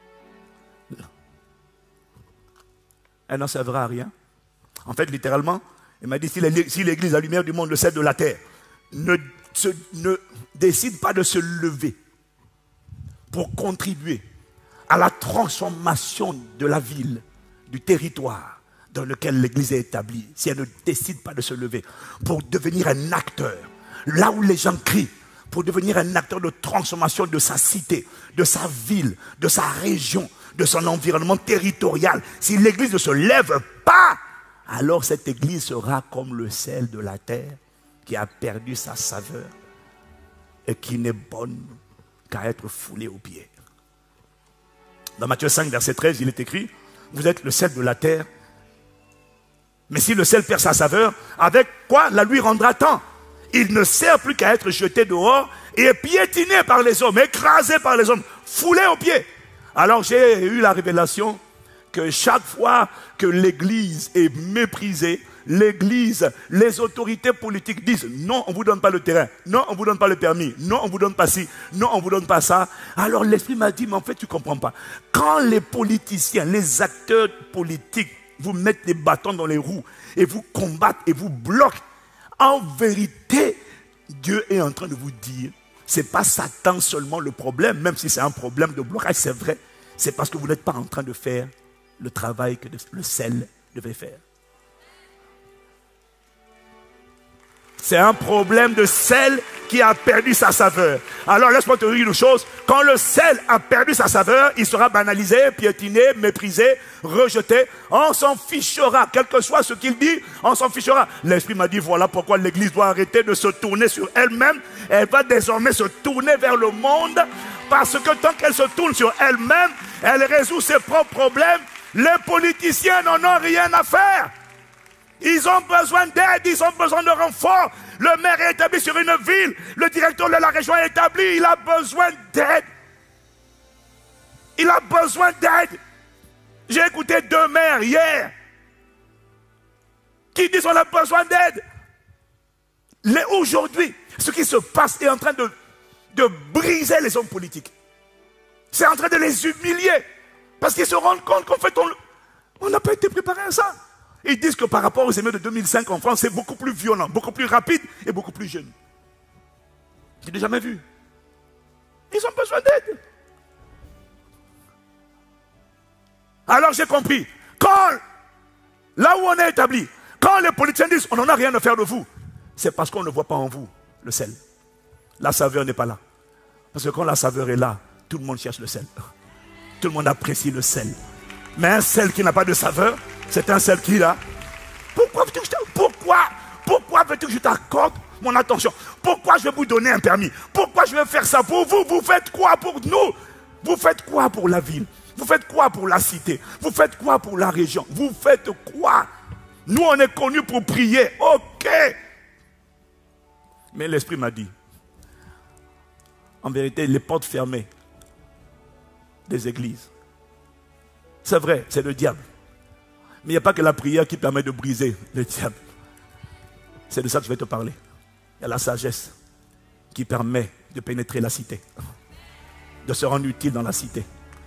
elle n'en servira à rien. En fait, littéralement, il m'a dit, si l'Église, la lumière du monde, le sel de la terre, ne décide pas de se lever pour contribuer à la transformation de la ville, du territoire dans lequel l'Église est établie, si elle ne décide pas de se lever pour devenir un acteur, là où les gens crient, pour devenir un acteur de transformation de sa cité, de sa ville, de sa région, de son environnement territorial, si l'Église ne se lève pas, alors cette Église sera comme le sel de la terre qui a perdu sa saveur et qui n'est bonne qu'à être foulée aux pieds. Dans Matthieu 5, verset 13, il est écrit, vous êtes le sel de la terre, mais si le sel perd sa saveur, avec quoi la lui rendra tant? Il ne sert plus qu'à être jeté dehors et piétiné par les hommes, écrasé par les hommes, foulé aux pieds. Alors j'ai eu la révélation que chaque fois que l'Église est méprisée, l'Église, les autorités politiques disent non, on ne vous donne pas le terrain, non, on ne vous donne pas le permis, non, on ne vous donne pas ci, non, on ne vous donne pas ça. Alors l'Esprit m'a dit, mais en fait tu ne comprends pas. Quand les politiciens, les acteurs politiques vous mettent des bâtons dans les roues et vous combattent et vous bloquent, en vérité, Dieu est en train de vous dire, ce n'est pas Satan seulement le problème, même si c'est un problème de blocage, c'est vrai. C'est parce que vous n'êtes pas en train de faire le travail que le sel devait faire. C'est un problème de sel qui a perdu sa saveur. Alors laisse-moi te dire une chose. Quand le sel a perdu sa saveur, il sera banalisé, piétiné, méprisé, rejeté. On s'en fichera. Quel que soit ce qu'il dit, on s'en fichera. L'Esprit m'a dit, voilà pourquoi l'Église doit arrêter de se tourner sur elle-même. Elle va désormais se tourner vers le monde. Parce que tant qu'elle se tourne sur elle-même, elle résout ses propres problèmes. Les politiciens n'en ont rien à faire. Ils ont besoin d'aide, ils ont besoin de renfort. Le maire est établi sur une ville, le directeur de la région est établi, il a besoin d'aide. Il a besoin d'aide. J'ai écouté 2 maires hier qui disent qu'on a besoin d'aide. Aujourd'hui, ce qui se passe est en train de briser les hommes politiques. C'est en train de les humilier. Parce qu'ils se rendent compte qu'en fait, on n'a pas été préparé à ça. Ils disent que par rapport aux émeutes de 2005 en France, c'est beaucoup plus violent, beaucoup plus rapide et beaucoup plus jeune. Je n'ai jamais vu. Ils ont besoin d'aide. Alors j'ai compris. Là où on est établi, quand les politiciens disent on n'en a rien à faire de vous, c'est parce qu'on ne voit pas en vous le sel. La saveur n'est pas là. Parce que quand la saveur est là, tout le monde cherche le sel. Tout le monde apprécie le sel. Mais un sel qui n'a pas de saveur, c'est un sel qui est là. Pourquoi veux-tu que je t'accorde mon attention? Pourquoi je vais vous donner un permis? Pourquoi je vais faire ça pour vous? Vous faites quoi pour nous? Vous faites quoi pour la ville? Vous faites quoi pour la cité? Vous faites quoi pour la région? Vous faites quoi? Nous, on est connus pour prier. Ok. Mais l'Esprit m'a dit, en vérité, les portes fermées des églises, c'est vrai, c'est le diable. Mais il n'y a pas que la prière qui permet de briser le diable. C'est de ça que je vais te parler. Il y a la sagesse qui permet de pénétrer la cité. de se rendre utile dans la cité.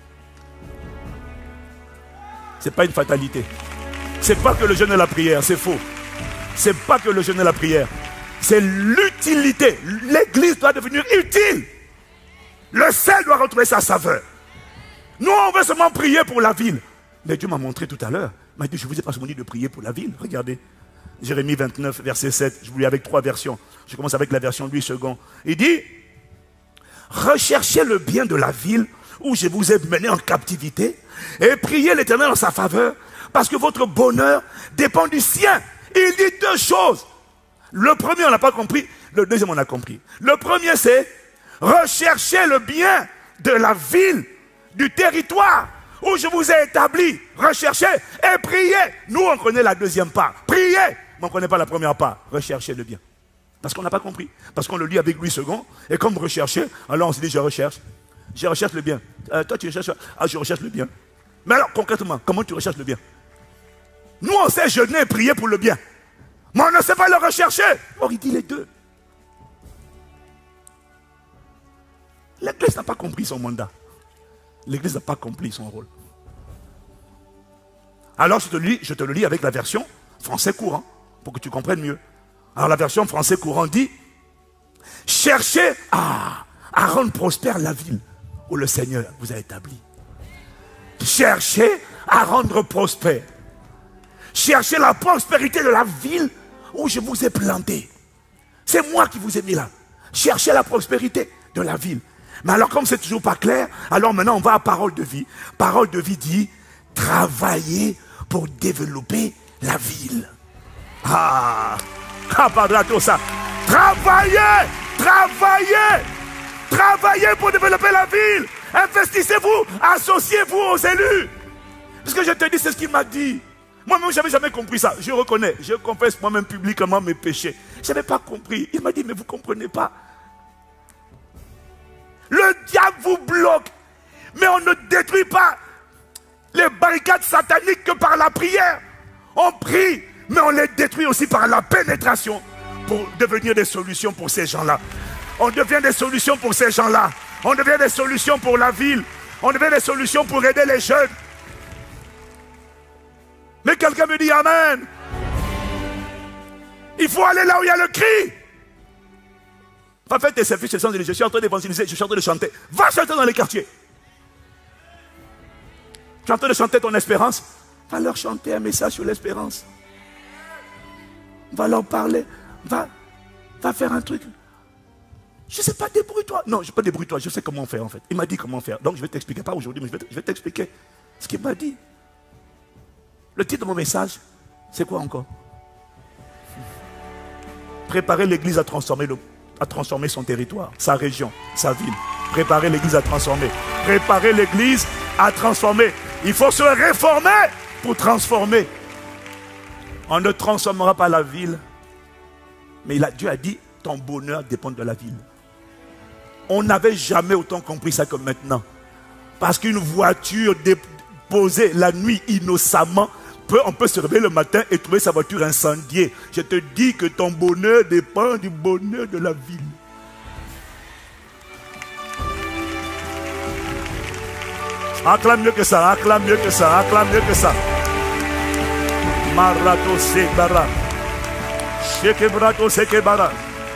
Ce n'est pas une fatalité. Ce n'est pas que le jeûne et la prière, c'est faux. Ce n'est pas que le jeûne et la prière. C'est l'utilité. L'église doit devenir utile. Le sel doit retrouver sa saveur. Nous, on veut seulement prier pour la ville. Mais Dieu m'a montré tout à l'heure. Il m'a dit, je ne vous ai pas seulement dit de prier pour la ville. Regardez. Jérémie 29, verset 7. Je vous lis avec 3 versions. Je commence avec la version 8 secondes. Il dit, recherchez le bien de la ville où je vous ai mené en captivité et priez l'Éternel en sa faveur parce que votre bonheur dépend du sien. Il dit 2 choses. Le premier, on n'a pas compris. Le deuxième, on a compris. Le premier, c'est recherchez le bien de la ville, du territoire où je vous ai établi. Recherchez et priez. Nous, on connaît la deuxième part. Priez, mais on ne connaît pas la première part. Recherchez le bien. Parce qu'on n'a pas compris. Parce qu'on le lit avec 8 secondes. Et comme rechercher, alors on se dit, je recherche. Je recherche le bien. Toi, tu recherches. Ah, je recherche le bien. Mais alors, concrètement, comment tu recherches le bien? Nous, on sait jeûner et prier pour le bien. Mais on ne sait pas le rechercher. Or, il dit les deux. L'Église n'a pas compris son mandat. L'Église n'a pas compris son rôle. Alors, je te le lis avec la version français courant, pour que tu comprennes mieux. Alors, la version français courant dit, cherchez à rendre prospère la ville où le Seigneur vous a établi. Cherchez à rendre prospère. Cherchez la prospérité de la ville où je vous ai planté. C'est moi qui vous ai mis là. Cherchez la prospérité de la ville. Mais alors, comme c'est toujours pas clair, alors maintenant on va à parole de vie. Parole de vie dit, travaillez pour développer la ville. Pardon ça. Travaillez, travaillez, travaillez pour développer la ville. Investissez-vous, associez-vous aux élus. Parce que je te dis, c'est ce qu'il m'a dit. Moi-même, je n'avais jamais compris ça. Je reconnais, je confesse moi-même publiquement mes péchés. Je n'avais pas compris. Il m'a dit, mais vous ne comprenez pas. Le diable vous bloque. Mais on ne détruit pas les barricades sataniques que par la prière. On prie, mais on les détruit aussi par la pénétration pour devenir des solutions pour ces gens-là. On devient des solutions pour ces gens-là. On devient des solutions pour la ville. On devient des solutions pour aider les jeunes. Mais quelqu'un me dit Amen. Il faut aller là où il y a le cri. Va faire tes services, je suis en train d'évangéliser, je suis en train de chanter. Va chanter dans les quartiers. Tu es en train de chanter ton espérance. Va leur chanter un message sur l'espérance. Va leur parler. Va faire un truc. Je ne sais pas, débrouille-toi. Non, je ne sais pas débrouille-toi, je sais comment faire en fait. Il m'a dit comment faire. Donc je vais t'expliquer, pas aujourd'hui, mais je vais t'expliquer ce qu'il m'a dit. Le titre de mon message, c'est quoi encore? Préparer l'église à transformer son territoire, sa région, sa ville. Préparer l'église à transformer. Préparer l'église à transformer. Il faut se réformer pour transformer. On ne transformera pas la ville. Mais Dieu a dit, ton bonheur dépend de la ville. On n'avait jamais autant compris ça que maintenant. Parce qu'une voiture déposée la nuit innocemment, on peut se réveiller le matin et trouver sa voiture incendiée. Je te dis que ton bonheur dépend du bonheur de la ville. Acclame mieux que ça, acclame mieux que ça, acclame mieux que ça. Marato Sekebara. Shekebrato Sekebara.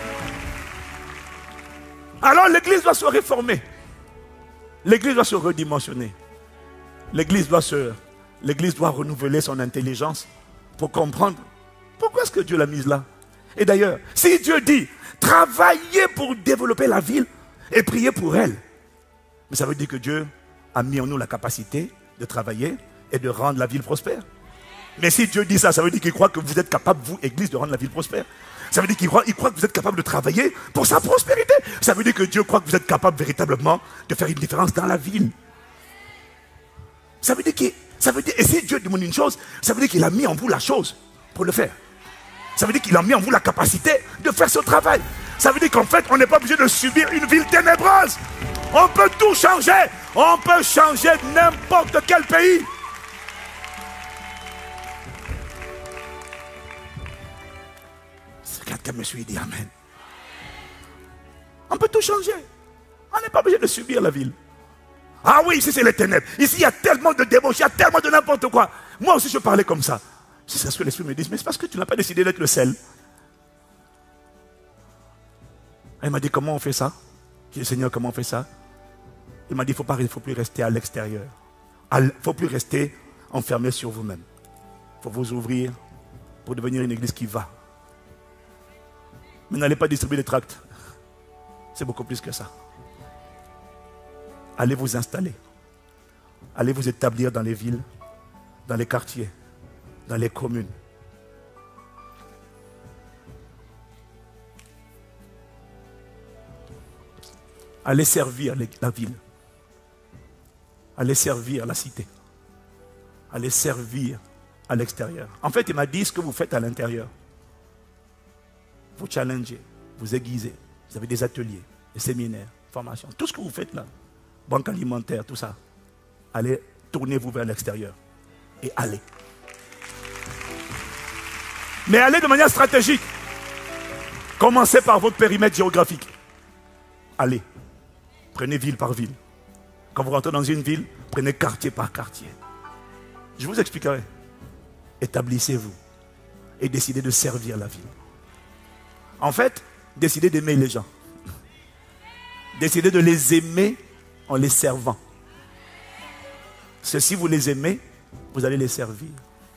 Alors l'église doit se réformer. L'église doit se redimensionner. L'église doit renouveler son intelligence pour comprendre pourquoi est-ce que Dieu l'a mise là. Et d'ailleurs, si Dieu dit travaillez pour développer la ville et priez pour elle, mais ça veut dire que Dieu a mis en nous la capacité de travailler et de rendre la ville prospère. Mais si Dieu dit ça, ça veut dire qu'il croit que vous êtes capable, vous, église, de rendre la ville prospère. Ça veut dire qu'il croit que vous êtes capable de travailler pour sa prospérité. Ça veut dire que Dieu croit que vous êtes capable véritablement de faire une différence dans la ville. Ça veut dire, et si Dieu demande une chose, ça veut dire qu'il a mis en vous la chose pour le faire. Ça veut dire qu'il a mis en vous la capacité de faire ce travail. Ça veut dire qu'en fait, on n'est pas obligé de subir une ville ténébreuse. On peut tout changer. On peut changer n'importe quel pays. Si quelqu'un me suit, dit Amen. On peut tout changer. On n'est pas obligé de subir la ville. Ah oui, ici c'est les ténèbres. Ici il y a tellement de débauche, il y a tellement de n'importe quoi. Moi aussi je parlais comme ça. C'est ce que l'Esprit me dit. Mais c'est parce que tu n'as pas décidé d'être le sel. Il m'a dit, comment on fait ça? J'ai dit, Seigneur, comment on fait ça? Il m'a dit, il ne faut plus rester à l'extérieur. Il ne faut plus rester enfermé sur vous-même. Il faut vous ouvrir pour devenir une église qui va. Mais n'allez pas distribuer des tracts. C'est beaucoup plus que ça. Allez vous installer. Allez vous établir dans les villes, dans les quartiers, dans les communes. Allez servir la ville. Allez servir la cité. Allez servir à l'extérieur. En fait, il m'a dit ce que vous faites à l'intérieur. Vous challengez, vous aiguisez. Vous avez des ateliers, des séminaires, formations. Tout ce que vous faites là, banque alimentaire, tout ça. Allez, tournez-vous vers l'extérieur. Et allez. Mais allez de manière stratégique. Commencez par votre périmètre géographique. Allez. Prenez ville par ville. Quand vous rentrez dans une ville, prenez quartier par quartier. Je vous expliquerai. Établissez-vous et décidez de servir la ville. En fait, décidez d'aimer les gens. Décidez de les aimer en les servant. Si vous les aimez, vous allez les servir.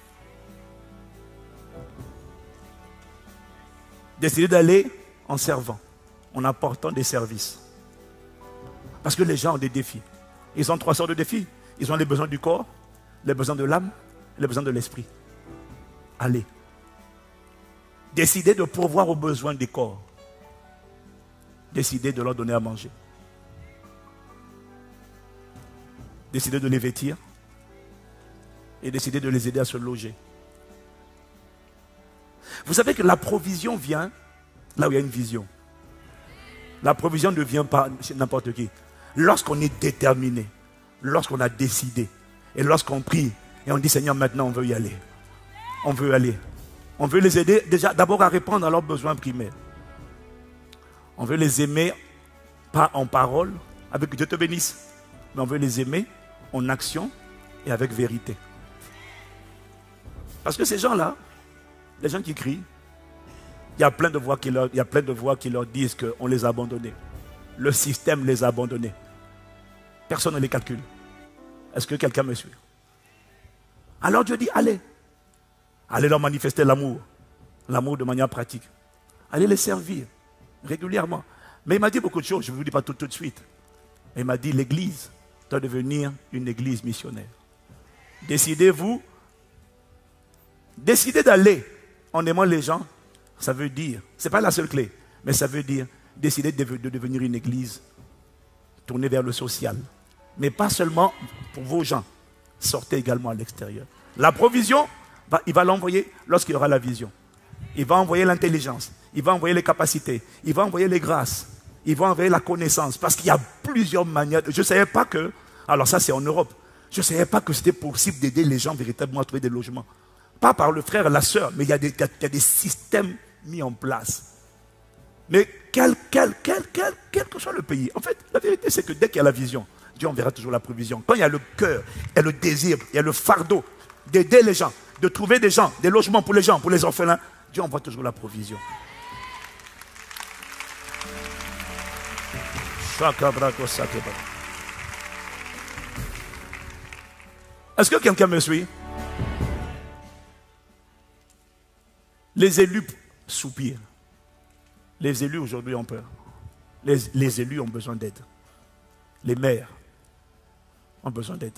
Décidez d'aller en servant, en apportant des services. Parce que les gens ont des défis. Ils ont 3 sortes de défis. Ils ont les besoins du corps, les besoins de l'âme, les besoins de l'esprit. Allez. Décidez de pourvoir aux besoins des corps. Décidez de leur donner à manger. Décidez de les vêtir. Et décidez de les aider à se loger. Vous savez que la provision vient là où il y a une vision. La provision ne vient pas chez n'importe qui. Lorsqu'on est déterminé, lorsqu'on a décidé, et lorsqu'on prie, et on dit Seigneur, maintenant on veut y aller. On veut aller. On veut les aider déjà d'abord à répondre à leurs besoins primaires. On veut les aimer, pas en parole, avec Dieu te bénisse, mais on veut les aimer en action et avec vérité. Parce que ces gens-là, les gens qui crient, il y a plein de voix qui leur disent qu'on les a abandonnés. Le système les a abandonnés. Personne ne les calcule. Est-ce que quelqu'un me suit? Alors Dieu dit, allez. Allez leur manifester l'amour. L'amour de manière pratique. Allez les servir régulièrement. Mais il m'a dit beaucoup de choses, je ne vous dis pas tout de suite. Il m'a dit, l'église doit devenir une église missionnaire. Décidez d'aller en aimant les gens. Ça veut dire, ce n'est pas la seule clé, mais ça veut dire décider de devenir une église tournée vers le social. Mais pas seulement pour vos gens. Sortez également à l'extérieur. La provision, il va l'envoyer lorsqu'il y aura la vision. Il va envoyer l'intelligence. Il va envoyer les capacités. Il va envoyer les grâces. Il va envoyer la connaissance. Parce qu'il y a plusieurs manières. Je ne savais pas que, alors ça c'est en Europe, je ne savais pas que c'était possible d'aider les gens véritablement à trouver des logements. Pas par le frère, la sœur, mais il y a des systèmes mis en place. Mais quel que soit le pays, en fait, la vérité c'est que dès qu'il y a la vision, Dieu enverra toujours la provision. Quand il y a le cœur, il y a le désir, il y a le fardeau d'aider les gens, de trouver des gens, des logements pour les gens, pour les orphelins, Dieu envoie toujours la provision. Est-ce que quelqu'un me suit? Les élus soupirent. Les élus aujourd'hui ont peur. Les élus ont besoin d'aide. Les maires ont besoin d'aide.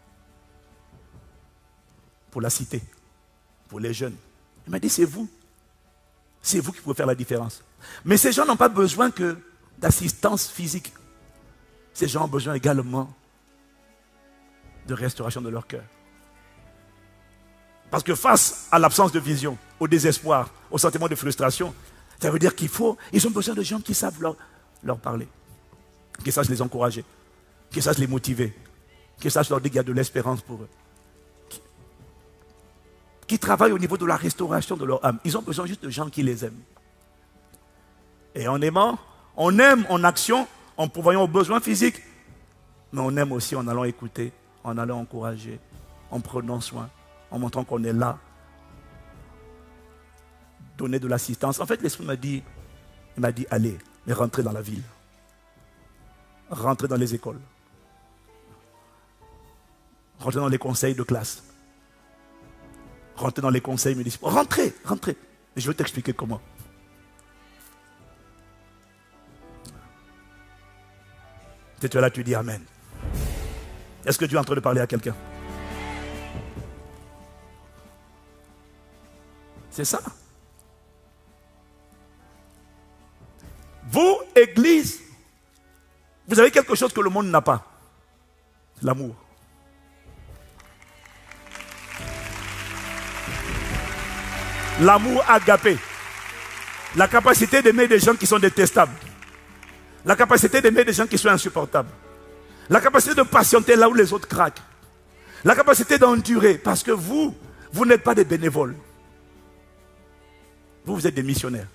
Pour la cité, pour les jeunes. Il m'a dit, c'est vous. C'est vous qui pouvez faire la différence. Mais ces gens n'ont pas besoin que d'assistance physique. Ces gens ont besoin également de restauration de leur cœur. Parce que face à l'absence de vision, au désespoir, au sentiment de frustration, ça veut dire ils ont besoin de gens qui savent leur parler, qui sachent les encourager, qui sachent les motiver, qui sachent leur dire qu'il y a de l'espérance pour eux, qui travaillent au niveau de la restauration de leur âme. Ils ont besoin juste de gens qui les aiment. Et en aimant, on aime en action, en pourvoyant aux besoins physiques, Mais on aime aussi en allant écouter, en allant encourager, en prenant soin, en montrant qu'on est là. Donner de l'assistance. En fait, l'Esprit il m'a dit, allez, mais rentrez dans la ville. Rentrez dans les écoles. Rentrez dans les conseils de classe. Rentrez dans les conseils municipaux. Rentrez. Et je vais t'expliquer comment. Si tu es là, tu dis Amen. Est-ce que Dieu est en train de parler à quelqu'un? C'est ça. Vous, Église, vous avez quelque chose que le monde n'a pas. L'amour. L'amour agapé. La capacité d'aimer des gens qui sont détestables. La capacité d'aimer des gens qui sont insupportables. La capacité de patienter là où les autres craquent. La capacité d'endurer. Parce que vous n'êtes pas des bénévoles. Vous êtes des missionnaires.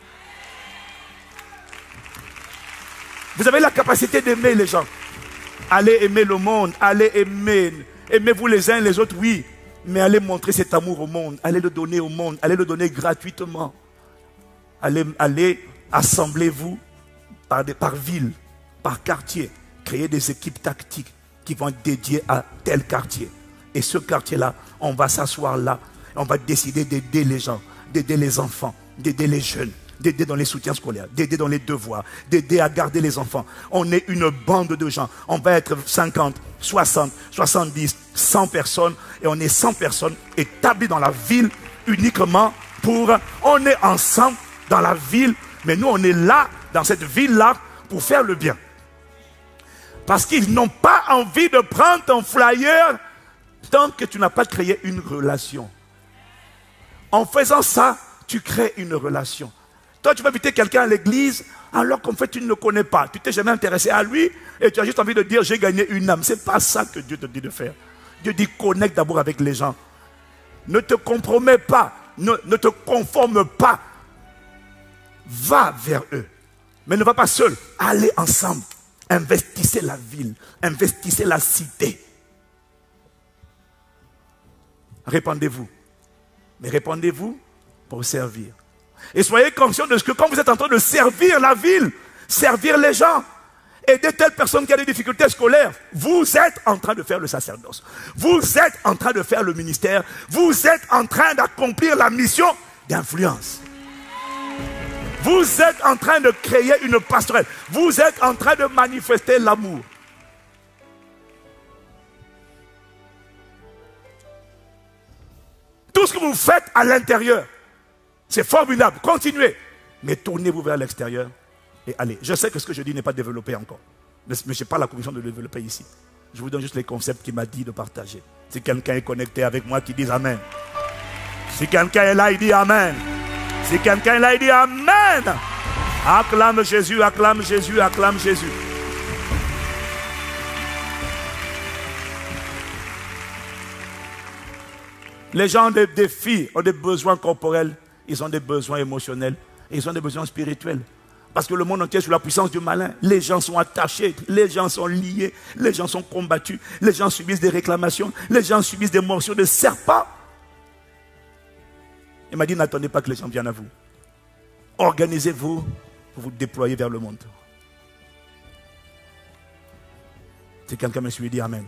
Vous avez la capacité d'aimer les gens. Allez aimer le monde. Allez aimer. Aimez-vous les uns les autres, oui. Mais allez montrer cet amour au monde. Allez le donner au monde. Allez le donner gratuitement. Allez assemblez-vous par ville, par quartier. Créer des équipes tactiques qui vont être dédiées à tel quartier. Et ce quartier-là, on va s'asseoir là. On va décider d'aider les gens, d'aider les enfants, d'aider les jeunes, d'aider dans les soutiens scolaires, d'aider dans les devoirs, d'aider à garder les enfants. On est une bande de gens. On va être 50, 60, 70, 100 personnes. Et on est 100 personnes établies dans la ville uniquement pour... On est ensemble dans la ville, mais nous on est là, dans cette ville-là, pour faire le bien. Parce qu'ils n'ont pas envie de prendre ton flyer tant que tu n'as pas créé une relation. En faisant ça, tu crées une relation. Toi, tu vas inviter quelqu'un à l'église alors qu'en fait, tu ne le connais pas. Tu t'es jamais intéressé à lui et tu as juste envie de dire, j'ai gagné une âme. Ce n'est pas ça que Dieu te dit de faire. Dieu dit, connecte d'abord avec les gens. Ne te compromets pas. Ne te conforme pas. Va vers eux. Mais ne va pas seul. Allez ensemble. Investissez la ville. Investissez la cité. Répandez-vous. Mais répandez-vous pour servir. Et soyez conscients de ce que quand vous êtes en train de servir la ville, servir les gens, aider telle personne qui a des difficultés scolaires, vous êtes en train de faire le sacerdoce. Vous êtes en train de faire le ministère. Vous êtes en train d'accomplir la mission d'influence. Vous êtes en train de créer une passerelle. Vous êtes en train de manifester l'amour. Tout ce que vous faites à l'intérieur, c'est formidable. Continuez. Mais tournez-vous vers l'extérieur et allez. Je sais que ce que je dis n'est pas développé encore. Mais je n'ai pas la conviction de le développer ici. Je vous donne juste les concepts qu'il m'a dit de partager. Si quelqu'un est connecté avec moi, qui dise Amen. Si quelqu'un est là, il dit Amen. Si quelqu'un est là, il dit Amen. Acclame Jésus, acclame Jésus, acclame Jésus. Les gens ont des défis, ont des besoins corporels, ils ont des besoins émotionnels, et ils ont des besoins spirituels. Parce que le monde entier est sous la puissance du malin. Les gens sont attachés, les gens sont liés, les gens sont combattus, les gens subissent des réclamations, les gens subissent des morsures de serpents. Il m'a dit, n'attendez pas que les gens viennent à vous. Organisez-vous pour vous déployer vers le monde. Si quelqu'un me suit, dit Amen.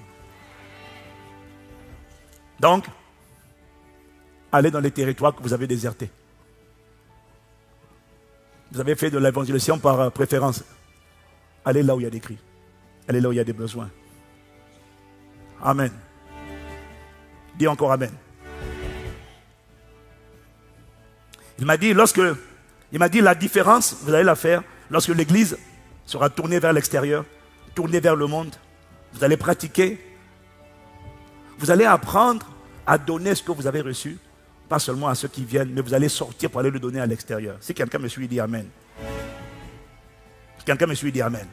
Donc, allez dans les territoires que vous avez désertés. Vous avez fait de l'évangélisation par préférence. Allez là où il y a des cris. Allez là où il y a des besoins. Amen. Dis encore Amen. Il m'a dit, la différence, vous allez la faire lorsque l'église sera tournée vers l'extérieur, tournée vers le monde. Vous allez pratiquer. Vous allez apprendre à donner ce que vous avez reçu. Pas seulement à ceux qui viennent, mais vous allez sortir pour aller le donner à l'extérieur. Si quelqu'un me suit, dit Amen. Si quelqu'un me suit, dit Amen.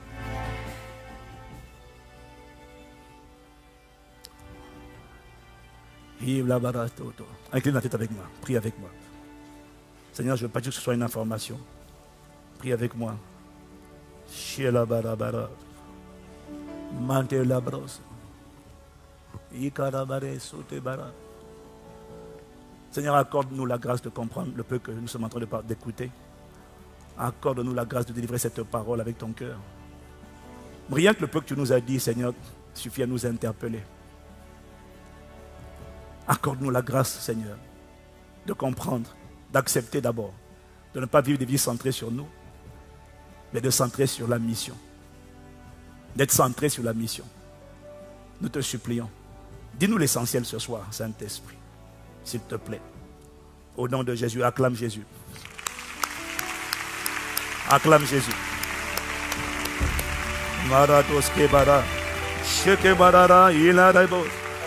Incline la tête avec moi. Prie avec moi. Seigneur, je ne veux pas dire que ce soit une information. Prie avec moi. Mante la brosse. Ikarabare sotebara. Seigneur, accorde-nous la grâce de comprendre le peu que nous sommes en train d'écouter. Accorde-nous la grâce de délivrer cette parole avec ton cœur. Rien que le peu que tu nous as dit, Seigneur, suffit à nous interpeller. Accorde-nous la grâce, Seigneur, de comprendre, d'accepter d'abord, de ne pas vivre des vies centrées sur nous, mais de centrer sur la mission. D'être centré sur la mission. Nous te supplions. Dis-nous l'essentiel ce soir, Saint-Esprit. S'il te plaît. Au nom de Jésus, acclame Jésus. Acclame Jésus. Maratoskebara. Shekebarara. Ilarebo.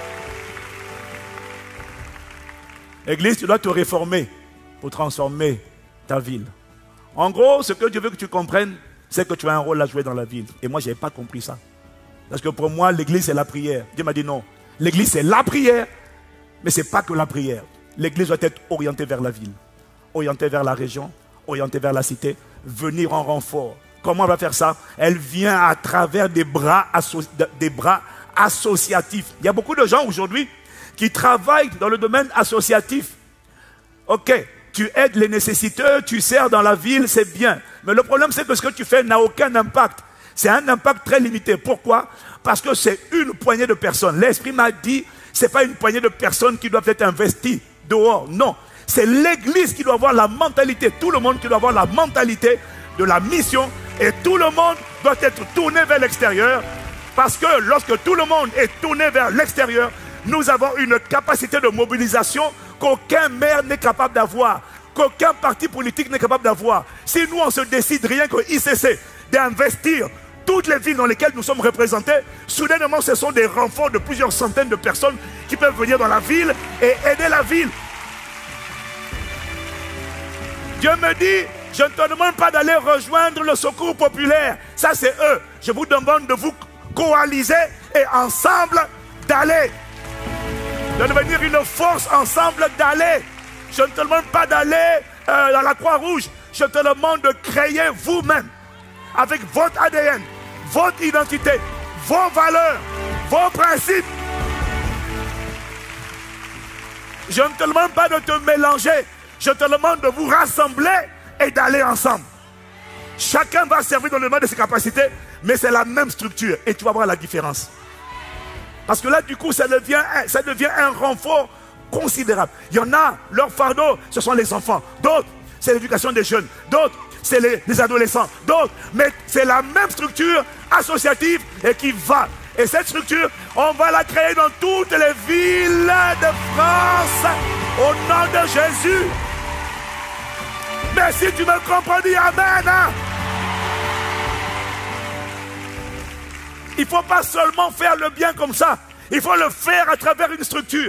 Église, tu dois te réformer pour transformer ta ville. En gros, ce que Dieu veut que tu comprennes, c'est que tu as un rôle à jouer dans la ville. Et moi, je n'avais pas compris ça. Parce que pour moi, l'église, c'est la prière. Dieu m'a dit non. L'église, c'est la prière, mais ce n'est pas que la prière. L'église doit être orientée vers la ville, orientée vers la région, orientée vers la cité, venir en renfort. Comment on va faire ça? Elle vient à travers des bras associatifs. Il y a beaucoup de gens aujourd'hui qui travaillent dans le domaine associatif. Ok, tu aides les nécessiteux, tu sers dans la ville, c'est bien. Mais le problème, c'est que ce que tu fais n'a aucun impact. C'est un impact très limité. Pourquoi? Parce que c'est une poignée de personnes. L'Esprit m'a dit, ce n'est pas une poignée de personnes qui doivent être investies dehors. Non, c'est l'Église qui doit avoir la mentalité, tout le monde qui doit avoir la mentalité de la mission. Et tout le monde doit être tourné vers l'extérieur. Parce que lorsque tout le monde est tourné vers l'extérieur, nous avons une capacité de mobilisation qu'aucun maire n'est capable d'avoir, qu'aucun parti politique n'est capable d'avoir. Si nous, on se décide rien que ICC d'investir toutes les villes dans lesquelles nous sommes représentés, soudainement, ce sont des renforts de plusieurs centaines de personnes qui peuvent venir dans la ville et aider la ville. Dieu me dit, je ne te demande pas d'aller rejoindre le secours populaire. Ça, c'est eux. Je vous demande de vous coaliser et ensemble d'aller. De devenir une force ensemble d'aller. Je ne te demande pas d'aller à la Croix-Rouge. Je te demande de créer vous-même, avec votre ADN, votre identité, vos valeurs, vos principes. Je ne te demande pas de te mélanger. Je te demande de vous rassembler et d'aller ensemble. Chacun va servir dans le domaine de ses capacités, mais c'est la même structure. Et tu vas voir la différence. Parce que là, du coup, ça devient un renfort considérable. Il y en a, leur fardeau, ce sont les enfants. D'autres, c'est l'éducation des jeunes. D'autres, c'est les adolescents. D'autres, mais c'est la même structure associative et qui va. Et cette structure, on va la créer dans toutes les villes de France au nom de Jésus. Mais si tu me comprends, dis Amen. Hein? Il ne faut pas seulement faire le bien comme ça. Il faut le faire à travers une structure.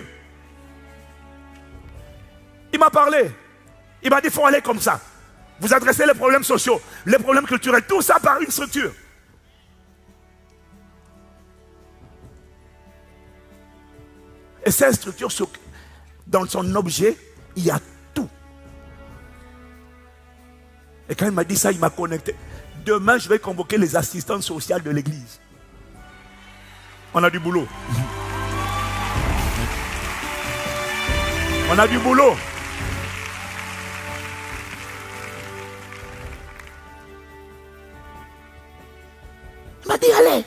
Il m'a parlé. Il m'a dit, il faut aller comme ça. Vous adressez les problèmes sociaux, les problèmes culturels, tout ça par une structure. Et cette structure, dans son objet, il y a tout. Et quand il m'a dit ça, il m'a connecté. Demain, je vais convoquer les assistantes sociales de l'église. On a du boulot. On a du boulot. Il m'a dit, allez.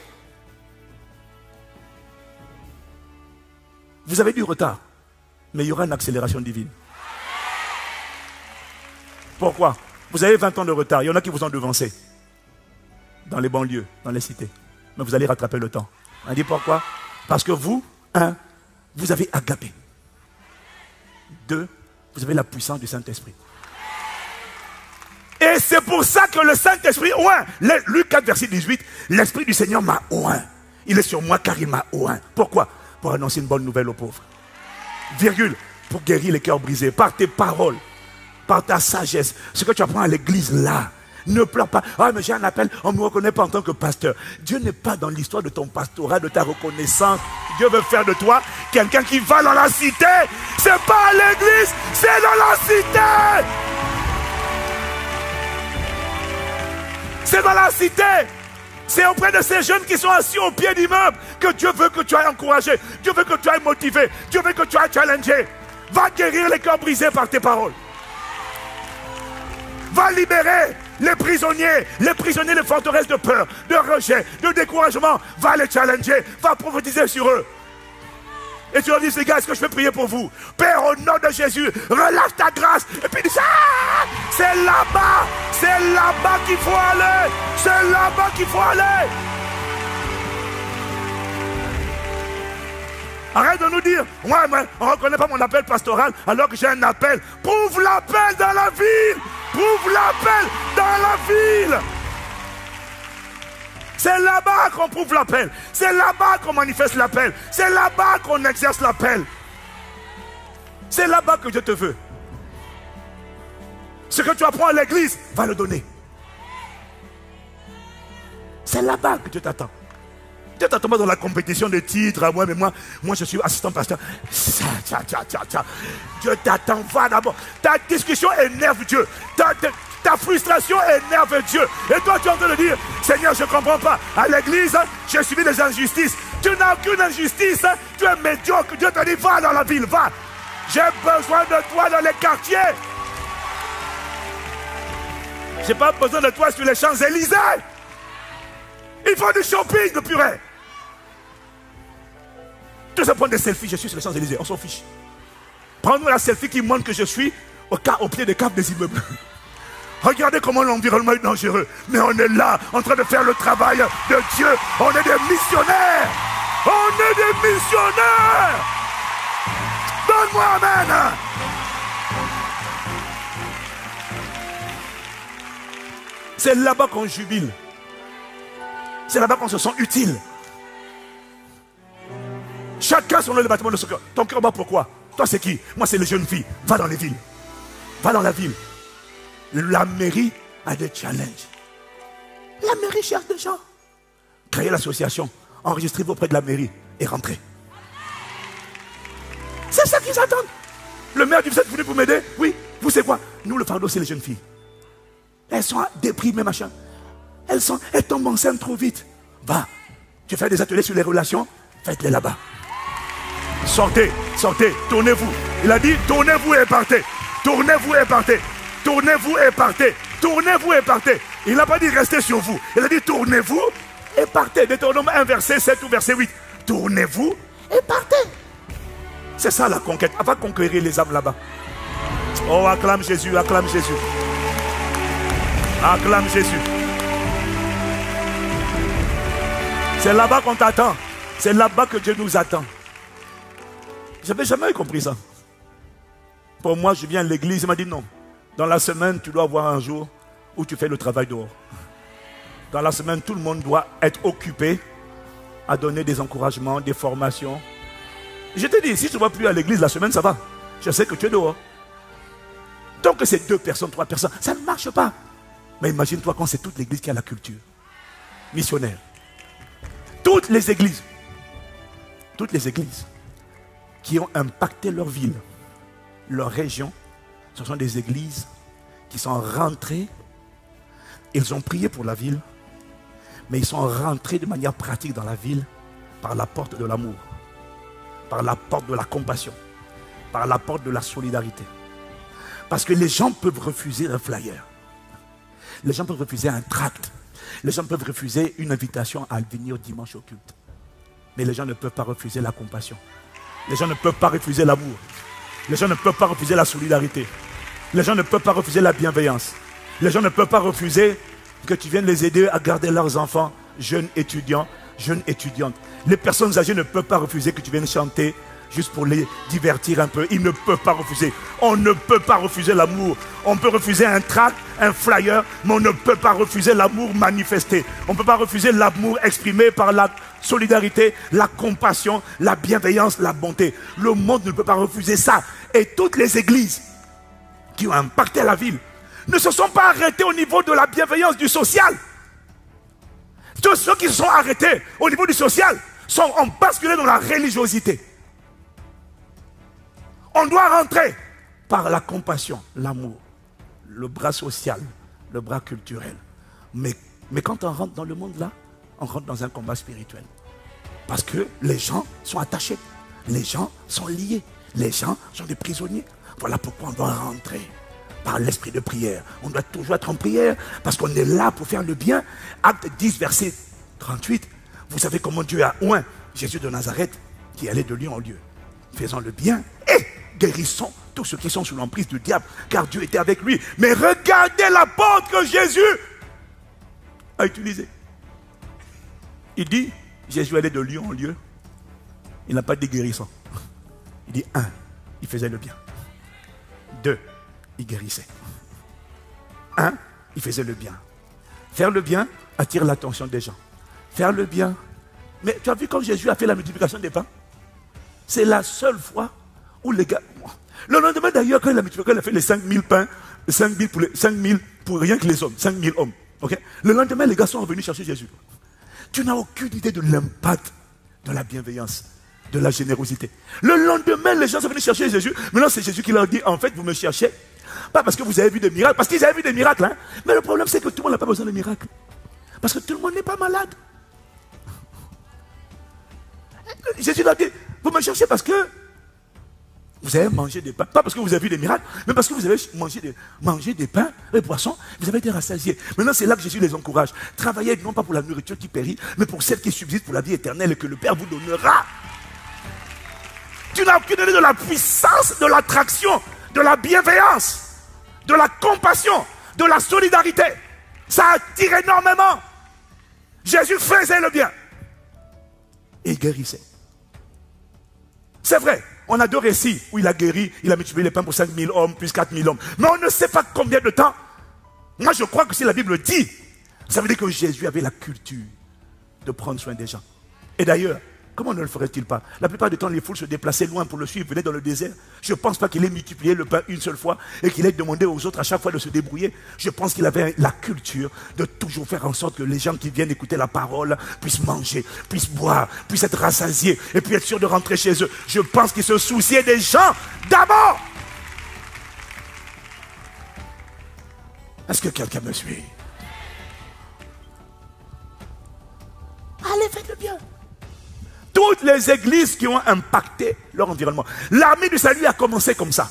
Vous avez du retard, mais il y aura une accélération divine. Pourquoi? Vous avez 20 ans de retard. Il y en a qui vous ont devancé. Dans les banlieues, dans les cités. Mais vous allez rattraper le temps. On dit pourquoi? Parce que vous, vous avez agapé. 2, vous avez la puissance du Saint-Esprit. Et c'est pour ça que le Saint-Esprit, Luc 4, verset 18, l'Esprit du Seigneur m'a oint. Il est sur moi car il m'a oint. Pourquoi? Pour annoncer une bonne nouvelle aux pauvres. Virgule, pour guérir les cœurs brisés, par tes paroles, par ta sagesse. Ce que tu apprends à l'église là, ne pleure pas. Ah, mais j'ai un appel, on ne me reconnaît pas en tant que pasteur. Dieu n'est pas dans l'histoire de ton pastorat, de ta reconnaissance. Dieu veut faire de toi quelqu'un qui va dans la cité. C'est pas à l'église, c'est dans la cité. C'est dans la cité. C'est auprès de ces jeunes qui sont assis au pied d'immeuble que Dieu veut que tu ailles encourager. Dieu veut que tu ailles motiver. Dieu veut que tu ailles challenger. Va guérir les cœurs brisés par tes paroles. Va libérer les prisonniers des forteresses de peur, de rejet, de découragement. Va les challenger. Va prophétiser sur eux. Et tu leur dis, les gars, est-ce que je peux prier pour vous? Père, au nom de Jésus, relâche ta grâce. Et puis dis, ah, c'est là-bas qu'il faut aller. C'est là-bas qu'il faut aller. Arrête de nous dire, ouais, mais on ne reconnaît pas mon appel pastoral alors que j'ai un appel. Prouve l'appel dans la ville. Prouve l'appel dans la ville. C'est là-bas qu'on prouve l'appel. C'est là-bas qu'on manifeste l'appel. C'est là-bas qu'on exerce l'appel. C'est là-bas que Dieu te veut. Ce que tu apprends à l'église, va le donner. C'est là-bas que Dieu t'attend. Dieu t'attend pas dans la compétition de titres. Ah, mais moi je suis assistant pasteur. Dieu t'attend, va d'abord. Ta discussion énerve Dieu. Ta frustration énerve Dieu. Et toi, tu es en train de dire, Seigneur, je ne comprends pas. À l'église, j'ai subi des injustices. Tu n'as aucune injustice. Tu es médiocre. Dieu te dit, va dans la ville, va. J'ai besoin de toi dans les quartiers. Je n'ai pas besoin de toi sur les Champs-Élysées. Il faut du shopping de purée. Tous se prennent des selfies, je suis sur les Champs-Élysées, on s'en fiche. Prends-nous la selfie qui montre que je suis au pied des caves des immeubles. Regardez comment l'environnement est dangereux. Mais on est là, en train de faire le travail de Dieu. On est des missionnaires. On est des missionnaires. Donne-moi amen. C'est là-bas qu'on jubile. C'est là-bas qu'on se sent utile. Chacun son le bâtiment de son cœur. Ton cœur bat pourquoi? Toi c'est qui? Moi c'est les jeunes filles. Va dans les villes. Va dans la ville. La mairie a des challenges. La mairie cherche des gens. Créez l'association. Enregistrez-vous auprès de la mairie et rentrez. C'est ça qu'ils attendent. Le maire dit, vous êtes venu pour m'aider? Oui. Vous savez quoi? Nous le fardeau c'est les jeunes filles. Elles sont déprimées machin. Elles tombent enceintes trop vite. Va. Tu fais des ateliers sur les relations. Faites-les là-bas. Sortez, tournez-vous. Il a dit, tournez-vous et partez. Tournez-vous et partez. Tournez-vous et partez. Tournez-vous et partez. Il n'a pas dit restez sur vous. Il a dit tournez-vous et partez. Deutéronome 1, verset 7 ou verset 8. Tournez-vous et partez. C'est ça la conquête. On va conquérir les âmes là-bas. Oh, acclame Jésus, acclame Jésus. Acclame Jésus. C'est là-bas qu'on t'attend. C'est là-bas que Dieu nous attend. Je n'avais jamais compris ça. Pour moi, je viens à l'église, il m'a dit non. Dans la semaine, tu dois avoir un jour où tu fais le travail dehors. Dans la semaine, tout le monde doit être occupé à donner des encouragements, des formations. Je te dis, si tu ne vas plus à l'église la semaine, ça va. Je sais que tu es dehors. Donc c'est 2 personnes, 3 personnes, ça ne marche pas. Mais imagine-toi quand c'est toute l'église qui a la culture missionnaire. Toutes les églises qui ont impacté leur ville, leur région, ce sont des églises qui sont rentrées, ils ont prié pour la ville, mais ils sont rentrés de manière pratique dans la ville par la porte de l'amour, par la porte de la compassion, par la porte de la solidarité. Parce que les gens peuvent refuser un flyer, les gens peuvent refuser un tract, les gens peuvent refuser une invitation à venir dimanche au culte. Mais les gens ne peuvent pas refuser la compassion. Les gens ne peuvent pas refuser l'amour. Les gens ne peuvent pas refuser la solidarité. Les gens ne peuvent pas refuser la bienveillance. Les gens ne peuvent pas refuser que tu viennes les aider à garder leurs enfants, jeunes étudiants, jeunes étudiantes. Les personnes âgées ne peuvent pas refuser que tu viennes chanter juste pour les divertir un peu. Ils ne peuvent pas refuser. On ne peut pas refuser l'amour. On peut refuser un tract, un flyer, mais on ne peut pas refuser l'amour manifesté. On ne peut pas refuser l'amour exprimé par la solidarité, la compassion, la bienveillance, la bonté. Le monde ne peut pas refuser ça. Et toutes les églises qui ont impacté la ville ne se sont pas arrêtées au niveau de la bienveillance du social. Tous ceux qui se sont arrêtés au niveau du social ont basculé dans la religiosité. On doit rentrer par la compassion, l'amour, le bras social, le bras culturel. Mais quand on rentre dans le monde là, on rentre dans un combat spirituel. Parce que les gens sont attachés. Les gens sont liés. Les gens sont des prisonniers. Voilà pourquoi on doit rentrer par l'esprit de prière. On doit toujours être en prière parce qu'on est là pour faire le bien. Acte 10, verset 38. Vous savez comment Dieu a oint Jésus de Nazareth qui allait de lieu en lieu, faisant le bien et guérissant tous ceux qui sont sous l'emprise du diable, car Dieu était avec lui. Mais regardez la porte que Jésus a utilisée. Il dit, Jésus allait de lieu en lieu. Il n'a pas dit guérissant. Il dit, 1, il faisait le bien. 2, il guérissait. 1, il faisait le bien. Faire le bien attire l'attention des gens. Faire le bien. Mais tu as vu quand Jésus a fait la multiplication des pains? C'est la seule fois où les gars... Le lendemain d'ailleurs, quand il a multiplié, il a fait les 5000 pains, 5000 pour rien que les hommes, 5000 hommes. Okay? Le lendemain, les gars sont revenus chercher Jésus. Tu n'as aucune idée de l'impact de la bienveillance, de la générosité. Le lendemain, les gens sont venus chercher Jésus. Maintenant, c'est Jésus qui leur dit, en fait, vous me cherchez, pas parce que vous avez vu des miracles, parce qu'ils avaient vu des miracles. Hein? Mais le problème, c'est que tout le monde n'a pas besoin de miracles. Parce que tout le monde n'est pas malade. Jésus leur dit, vous me cherchez parce que vous avez mangé des pains, pas parce que vous avez vu des miracles, mais parce que vous avez mangé des pains et des poissons, vous avez été rassasiés. Maintenant, c'est là que Jésus les encourage. Travaillez non pas pour la nourriture qui périt, mais pour celle qui subsiste pour la vie éternelle et que le Père vous donnera. Tu n'as aucune idée de la puissance, de l'attraction, de la bienveillance, de la compassion, de la solidarité. Ça attire énormément. Jésus faisait le bien et il guérissait. C'est vrai. On a 2 récits où il a guéri, il a multiplié les pains pour 5000 hommes, plus 4000 hommes. Mais on ne sait pas combien de temps. Moi, je crois que si la Bible dit, ça veut dire que Jésus avait la culture de prendre soin des gens. Et d'ailleurs, comment ne le ferait-il pas? La plupart du temps, les foules se déplaçaient loin pour le suivre, venaient dans le désert. Je ne pense pas qu'il ait multiplié le pain une seule fois et qu'il ait demandé aux autres à chaque fois de se débrouiller. Je pense qu'il avait la culture de toujours faire en sorte que les gens qui viennent écouter la parole puissent manger, puissent boire, puissent être rassasiés et puis être sûrs de rentrer chez eux. Je pense qu'il se souciait des gens d'abord. Est-ce que quelqu'un me suit? Allez, faites le bien. Toutes les églises qui ont impacté leur environnement. L'armée du salut a commencé comme ça.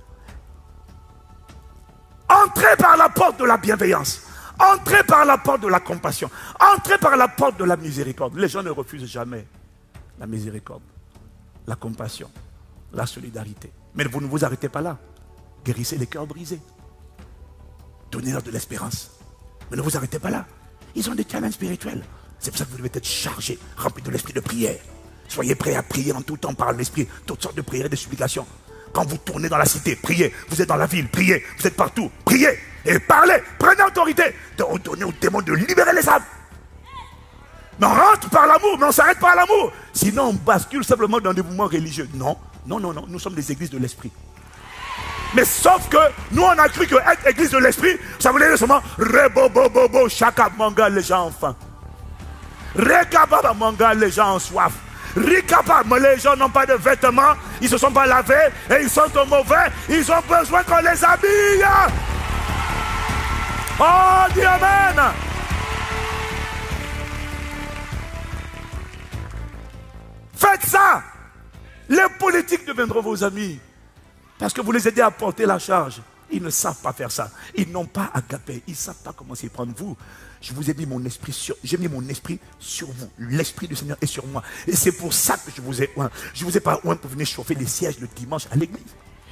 Entrez par la porte de la bienveillance. Entrez par la porte de la compassion. Entrez par la porte de la miséricorde. Les gens ne refusent jamais la miséricorde, la compassion, la solidarité. Mais vous ne vous arrêtez pas là. Guérissez les cœurs brisés. Donnez-leur de l'espérance. Mais ne vous arrêtez pas là. Ils ont des challenges spirituels. C'est pour ça que vous devez être chargé, rempli de l'esprit de prière. Soyez prêts à prier en tout temps par l'esprit, toutes sortes de prières et de supplications. Quand vous tournez dans la cité, priez. Vous êtes dans la ville, priez. Vous êtes partout, priez. Et parlez, prenez autorité de redonner aux démons de libérer les âmes. Mais on rentre par l'amour, mais on s'arrête pas à l'amour. Sinon, on bascule simplement dans des mouvements religieux. Non, non, non, non, nous sommes des églises de l'esprit. Mais sauf que nous, on a cru que être église de l'esprit, ça voulait dire seulement rebobobobo, chaka manga, les gens ont faim. Rekababa manga, les gens ont soif. Rikaba, mais les gens n'ont pas de vêtements, ils ne se sont pas lavés et ils sont mauvais, ils ont besoin qu'on les habille. Oh, dis amen. Faites ça. Les politiques deviendront vos amis. Parce que vous les aidez à porter la charge. Ils ne savent pas faire ça. Ils n'ont pas agapé. Ils ne savent pas comment s'y prendre. Vous, je vous ai mis mon esprit sur... J'ai mis mon esprit sur vous. L'esprit du Seigneur est sur moi. Et c'est pour ça que je vous ai oint. Je ne vous ai pas oint pour venir chauffer les sièges le dimanche à l'église.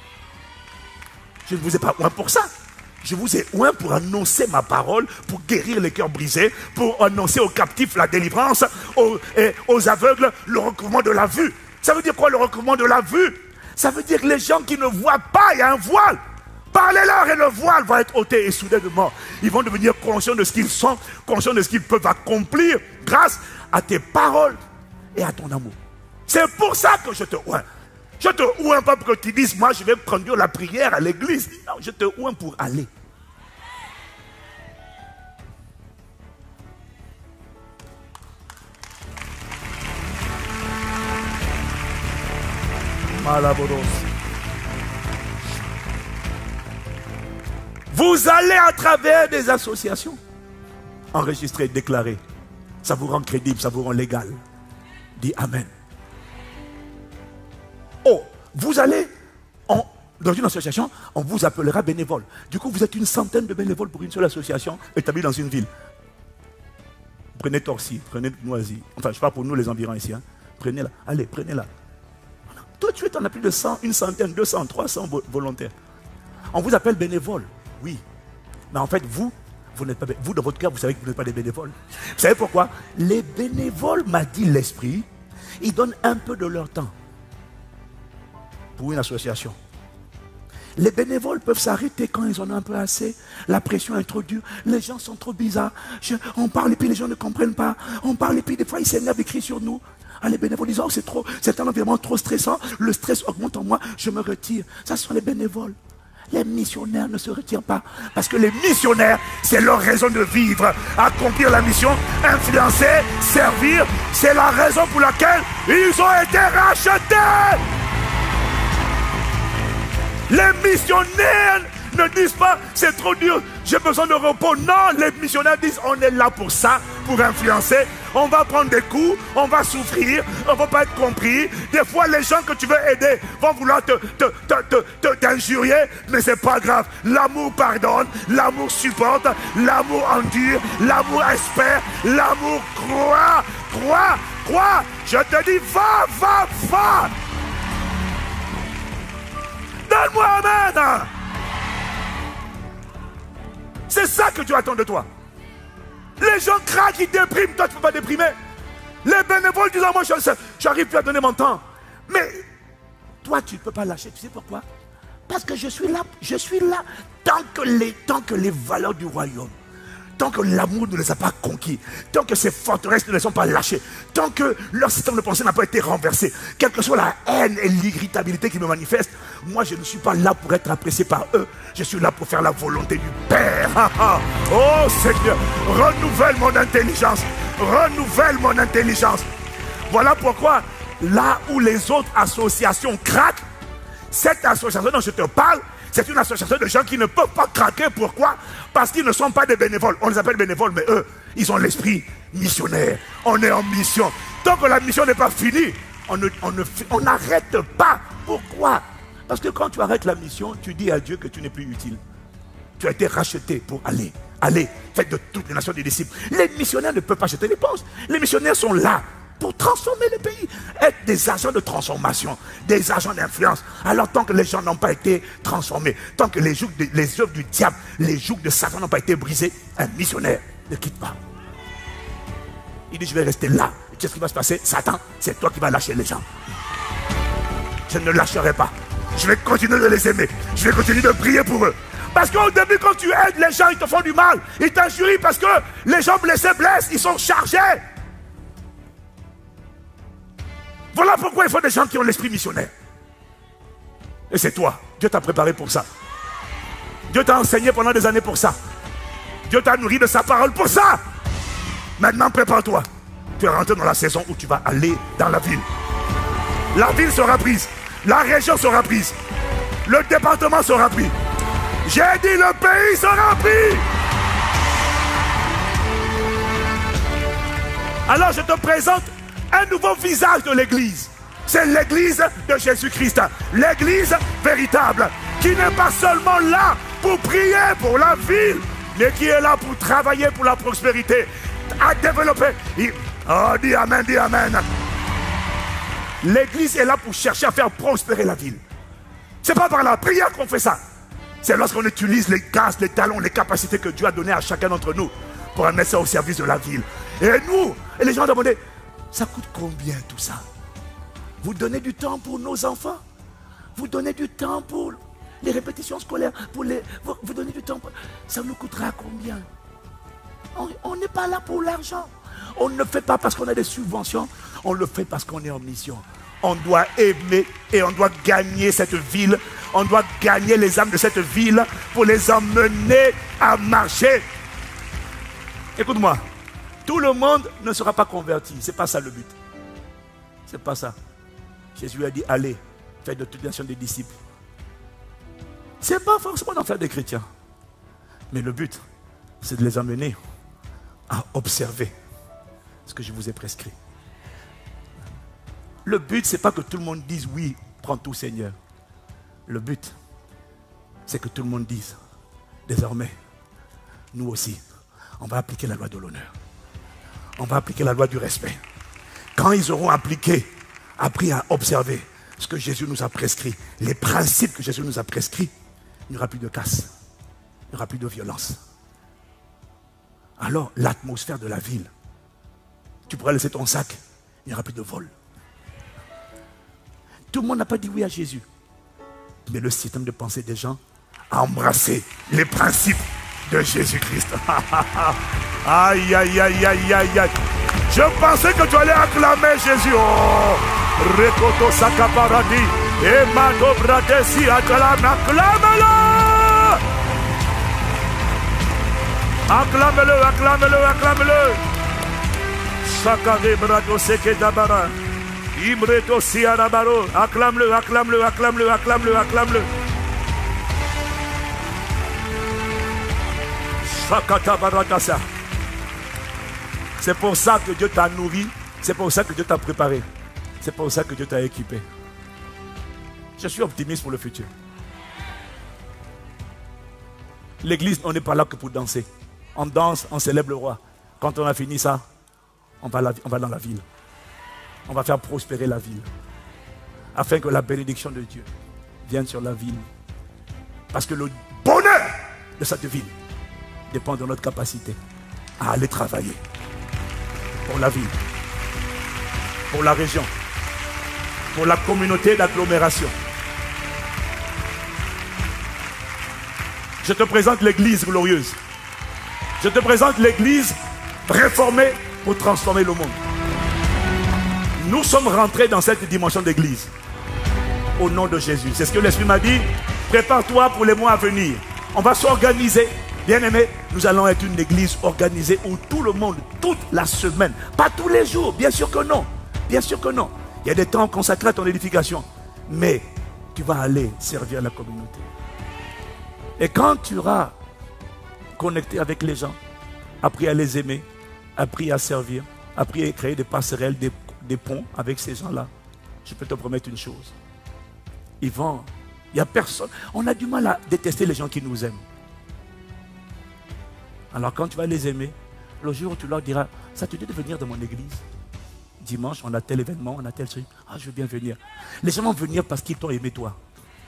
Je ne vous ai pas oint pour ça. Je vous ai oint pour annoncer ma parole, pour guérir les cœurs brisés, pour annoncer aux captifs la délivrance, aux aveugles le recouvrement de la vue. Ça veut dire quoi le recouvrement de la vue? Ça veut dire que les gens qui ne voient pas, il y a un voile. Parlez-leur et le voile va être ôté et soudainement, ils vont devenir conscients de ce qu'ils sont, conscients de ce qu'ils peuvent accomplir grâce à tes paroles et à ton amour. C'est pour ça que je te oins. Je te oins pas pour que tu dises, moi je vais prendre la prière à l'église. Non, je te oins pour aller. Malaboros. Vous allez à travers des associations enregistrer, déclarer Ça vous rend crédible, ça vous rend légal. Dis Amen. Oh, vous allez dans une association, on vous appellera bénévole. Du coup, vous êtes une centaine de bénévoles pour une seule association établie dans une ville. Prenez Torcy, prenez Noisy. Enfin, je parle pour nous les environs ici. Hein. Prenez-la. Allez, prenez-la. Tout de suite, on a plus de 100, une centaine, 200, 300 volontaires. On vous appelle bénévole, oui. Mais en fait, vous n'êtes pas bénévole. Vous, dans votre cœur, vous savez que vous n'êtes pas des bénévoles. Vous savez pourquoi? Les bénévoles, m'a dit l'Esprit, ils donnent un peu de leur temps pour une association. Les bénévoles peuvent s'arrêter quand ils en ont un peu assez. La pression est trop dure. Les gens sont trop bizarres. On parle et puis les gens ne comprennent pas. On parle et puis des fois ils s'énervent et crient sur nous. Ah, les bénévoles disent, oh, c'est un environnement trop stressant. Le stress augmente en moi. Je me retire. Ça, ce sont les bénévoles. Les missionnaires ne se retirent pas. Parce que les missionnaires, c'est leur raison de vivre. Accomplir la mission, influencer, servir. C'est la raison pour laquelle ils ont été rachetés. Les missionnaires ne disent pas c'est trop dur, j'ai besoin de repos. Non, les missionnaires disent on est là pour ça, pour influencer. On va prendre des coups, on va souffrir, on ne va pas être compris. Des fois, les gens que tu veux aider vont vouloir t'injurier, mais c'est pas grave. L'amour pardonne, l'amour supporte, l'amour endure, l'amour espère, l'amour croit. Je te dis, va. Donne-moi Amen. C'est ça que Dieu attend de toi. Les gens craquent, ils dépriment. Toi, tu ne peux pas déprimer. Les bénévoles disent, moi, j'arrive plus à donner mon temps. Mais toi, tu ne peux pas lâcher. Tu sais pourquoi? Parce que je suis là tant que les valeurs du royaume, tant que l'amour ne les a pas conquis, tant que ces forteresses ne les ont pas lâchées, tant que leur système de pensée n'a pas été renversé, quelle que soit la haine et l'irritabilité qui me manifestent, moi je ne suis pas là pour être apprécié par eux, je suis là pour faire la volonté du Père. Oh Seigneur, renouvelle mon intelligence, Voilà pourquoi, là où les autres associations craquent, cette association dont je te parle, c'est une association de gens qui ne peuvent pas craquer. Pourquoi? Parce qu'ils ne sont pas des bénévoles. On les appelle bénévoles, mais eux, ils ont l'esprit missionnaire. On est en mission. Tant que la mission n'est pas finie, on n'arrête pas. Pourquoi? Parce que quand tu arrêtes la mission, tu dis à Dieu que tu n'es plus utile. Tu as été racheté pour aller. Allez, faites de toutes les nations des disciples. Les missionnaires ne peuvent pas jeter l'éponge. Les missionnaires sont là pour transformer le pays, être des agents de transformation, des agents d'influence. Alors tant que les gens n'ont pas été transformés, tant que les œuvres du diable, les jougs de Satan n'ont pas été brisés, un missionnaire ne quitte pas. Il dit, je vais rester là. Et qu'est-ce qui va se passer? Satan, c'est toi qui vas lâcher les gens. Je ne lâcherai pas. Je vais continuer de les aimer. Je vais continuer de prier pour eux. Parce qu'au début, quand tu aides les gens, ils te font du mal. Ils t'injurient parce que les gens blessés blessent. Ils sont chargés. Voilà pourquoi il faut des gens qui ont l'esprit missionnaire. Et c'est toi. Dieu t'a préparé pour ça. Dieu t'a enseigné pendant des années pour ça. Dieu t'a nourri de sa parole pour ça. Maintenant, prépare-toi. Tu es rentré dans la saison où tu vas aller dans la ville. La ville sera prise. La région sera prise. Le département sera pris. J'ai dit le pays sera pris. Alors je te présente un nouveau visage de l'église. C'est l'église de Jésus-Christ. L'église véritable. Qui n'est pas seulement là pour prier pour la ville, mais qui est là pour travailler pour la prospérité. À développer. Oh, dis Amen, dis Amen. L'église est là pour chercher à faire prospérer la ville. C'est pas par la prière qu'on fait ça. C'est lorsqu'on utilise les grâces, les talents, les capacités que Dieu a données à chacun d'entre nous pour mettre ça au service de la ville. Et nous, et les gens demandent, ça coûte combien tout ça? Vous donnez du temps pour nos enfants? Vous donnez du temps pour les répétitions scolaires? Vous donnez du temps pour... Ça nous coûtera combien? On n'est pas là pour l'argent. On ne le fait pas parce qu'on a des subventions. On le fait parce qu'on est en mission. On doit aimer et on doit gagner cette ville. On doit gagner les âmes de cette ville pour les emmener à marcher. Écoute-moi. Tout le monde ne sera pas converti. Ce n'est pas ça le but. Ce n'est pas ça. Jésus a dit, allez, faites de toutes les nations des disciples. Ce n'est pas forcément d'en faire des chrétiens. Mais le but, c'est de les emmener à observer ce que je vous ai prescrit. Le but, ce n'est pas que tout le monde dise oui, prends tout Seigneur. Le but, c'est que tout le monde dise, désormais, nous aussi, on va appliquer la loi de l'honneur. On va appliquer la loi du respect. Quand ils auront appris à observer ce que Jésus nous a prescrit, les principes que Jésus nous a prescrits, il n'y aura plus de casse, il n'y aura plus de violence. Alors, l'atmosphère de la ville, tu pourras laisser ton sac, il n'y aura plus de vol. Tout le monde n'a pas dit oui à Jésus. Mais le système de pensée des gens a embrassé les principes de Jésus-Christ. Aïe, aïe, aïe, aïe, aïe, aïe. Je pensais que tu allais acclamer Jésus. Oh, Rekoto Sakaparadi. Et Mado Bradesi acclame, acclame-le. Acclame-le, acclame-le, acclame-le. Sakade Brado Seke Dabara. Imreto Siarabaro. Acclame-le, acclame-le, acclame-le, acclame-le, acclame-le. Sakata Baratasa. C'est pour ça que Dieu t'a nourri. C'est pour ça que Dieu t'a préparé. C'est pour ça que Dieu t'a équipé. Je suis optimiste pour le futur. L'église, on n'est pas là que pour danser. On danse, on célèbre le roi. Quand on a fini ça, on va dans la ville. On va faire prospérer la ville. Afin que la bénédiction de Dieu vienne sur la ville. Parce que le bonheur de cette ville dépend de notre capacité à aller travailler. Pour la ville, pour la région, pour la communauté d'agglomération. Je te présente l'église glorieuse. Je te présente l'église réformée pour transformer le monde. Nous sommes rentrés dans cette dimension d'église. Au nom de Jésus. C'est ce que l'Esprit m'a dit. Prépare-toi pour les mois à venir. On va s'organiser. Bien-aimés, nous allons être une église organisée où tout le monde, toute la semaine, pas tous les jours, bien sûr que non. Bien sûr que non. Il y a des temps consacrés à ton édification. Mais tu vas aller servir la communauté. Et quand tu auras connecté avec les gens, appris à les aimer, appris à servir, appris à créer des passerelles, des ponts avec ces gens-là, je peux te promettre une chose. Il n'y a personne. On a du mal à détester les gens qui nous aiment. Alors quand tu vas les aimer, le jour où tu leur diras, ça te dit de venir dans mon église. Dimanche, on a tel événement, on a tel truc. Ah, je veux bien venir. Les gens vont venir parce qu'ils t'ont aimé toi.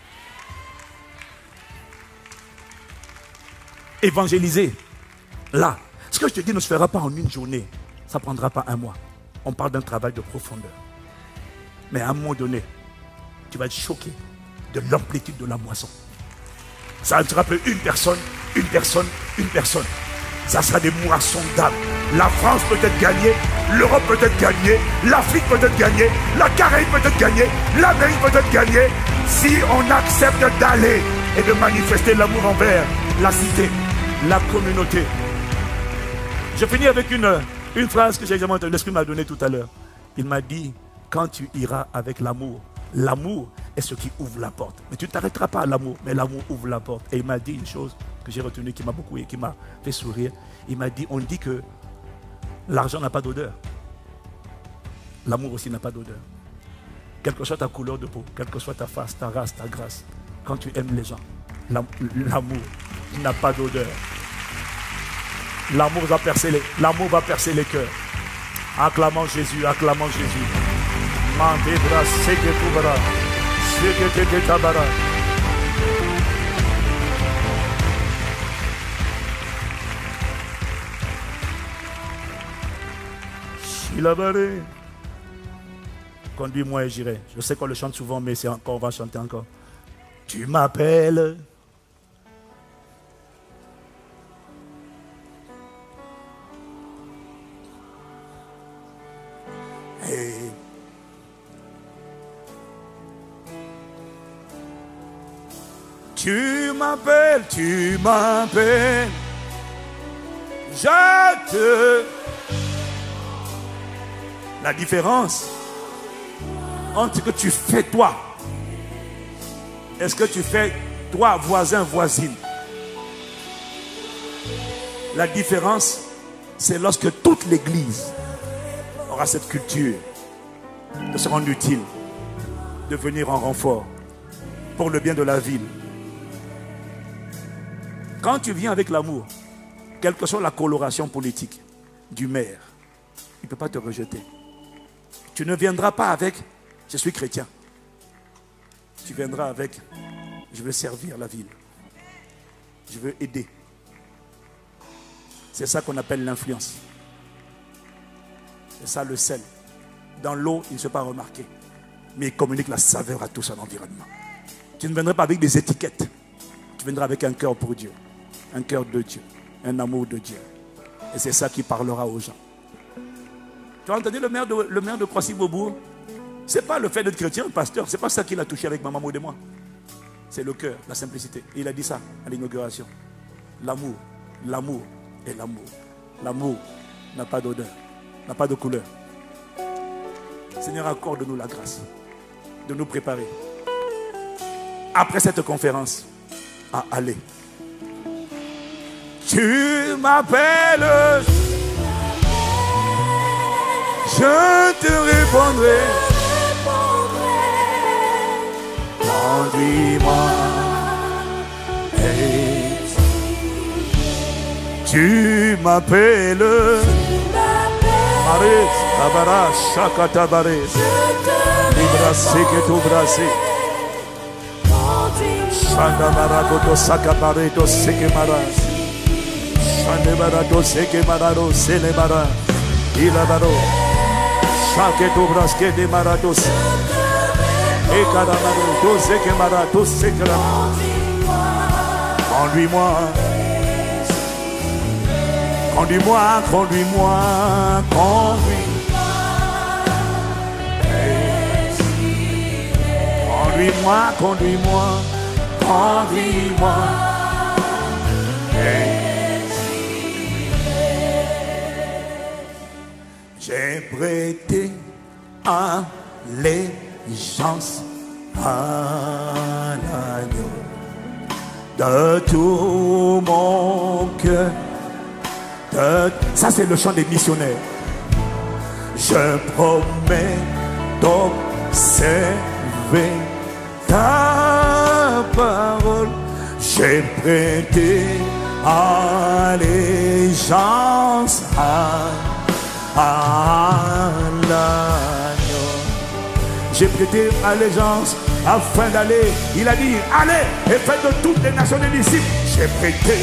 Évangéliser. Là, ce que je te dis ne se fera pas en une journée. Ça ne prendra pas un mois. On parle d'un travail de profondeur. Mais à un moment donné, tu vas être choqué de l'amplitude de la moisson. Ça ne sera plus une personne, une personne, une personne. Ça sera des moissons d'âme. La France peut être gagnée, l'Europe peut être gagnée, l'Afrique peut être gagnée, la Caraïbe peut être gagnée, l'Amérique peut être gagnée, si on accepte d'aller et de manifester l'amour envers la cité, la communauté. Je finis avec une phrase que l'Esprit m'a donnée tout à l'heure. Il m'a dit, quand tu iras avec l'amour, l'amour est ce qui ouvre la porte. Mais tu ne t'arrêteras pas à l'amour, mais l'amour ouvre la porte. Et il m'a dit une chose que j'ai retenue, qui m'a beaucoup et qui m'a fait sourire. Il m'a dit, on dit que l'argent n'a pas d'odeur. L'amour aussi n'a pas d'odeur. Quelle que soit ta couleur de peau, quelle que soit ta face, ta race, ta grâce, quand tu aimes les gens, l'amour n'a pas d'odeur. L'amour va percer les cœurs. Acclamons Jésus, acclamons Jésus. Mandebra, Seketubara, Seketetabara. Shilabare. Conduis-moi et j'irai. Je sais qu'on le chante souvent, mais on va chanter encore. Tu m'appelles. Hey. Tu m'appelles, je te... La différence entre ce que tu fais toi et ce que tu fais toi, voisin, voisine. La différence, c'est lorsque toute l'église aura cette culture de se rendre utile, de venir en renfort pour le bien de la ville. Quand tu viens avec l'amour, quelle que soit la coloration politique du maire, il ne peut pas te rejeter. Tu ne viendras pas avec « je suis chrétien ». Tu viendras avec « je veux servir la ville ». Je veux aider. C'est ça qu'on appelle l'influence. C'est ça le sel. Dans l'eau, il ne se fait pas remarquer. Mais il communique la saveur à tout son environnement. Tu ne viendras pas avec des étiquettes. Tu viendras avec un cœur pour Dieu. Un cœur de Dieu. Un amour de Dieu. Et c'est ça qui parlera aux gens. Tu as entendu le maire de Croissy-Beaubourg? Ce n'est pas le fait d'être chrétien, le pasteur. Ce n'est pas ça qu'il a touché avec Maman Maud et moi. C'est le cœur, la simplicité. Et il a dit ça à l'inauguration. L'amour, l'amour et l'amour. L'amour n'a pas d'odeur, n'a pas de couleur. Seigneur, accorde-nous la grâce de nous préparer après cette conférence à aller. Tu m'appelles, je te répondrai. Conduis-moi, et tu m'appelles. Marie, Tabara, Shakatabare, Libra Seketo Brasi, Shandamara Goto Sakapare, to Sekemara, Shandemara to Sekemara, Selemara, Ilabaro, Shaketo Braske de Marados. Conduis-moi, conduis-moi, conduis-moi, conduis-moi, conduis-moi, conduis-moi. J'ai prêté allégeance à l'agneau de tout mon cœur. Ça c'est le chant des missionnaires. Je promets d'observer ta parole. J'ai prêté allégeance à l'agneau. J'ai prêté allégeance afin d'aller. Il a dit, allez et faites de toutes les nations des disciples. J'ai prêté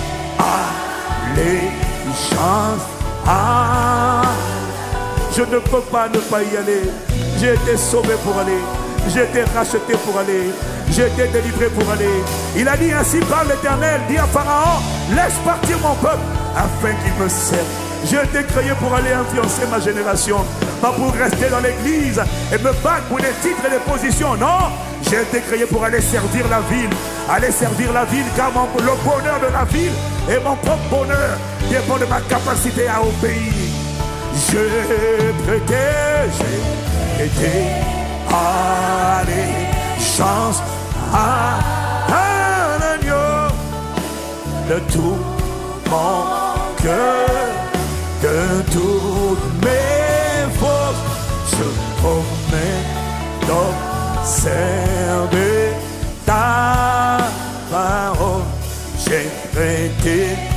allégeance à... Je ne peux pas ne pas y aller. J'ai été sauvé pour aller. J'ai été racheté pour aller. J'ai été délivré pour aller. Il a dit ainsi par l'Éternel, dit à Pharaon, laisse partir mon peuple afin qu'il me serve. J'ai été créé pour aller influencer ma génération, pas pour rester dans l'église et me battre pour des titres et des positions. Non, j'ai été créé pour aller servir la ville. Aller servir la ville, car le bonheur de la ville et mon propre bonheur dépend de ma capacité à obéir. J'ai prêté allégeance à l'agneau de tout mon cœur. De toutes mes forces, je promets d'observer ta parole. J'ai prêté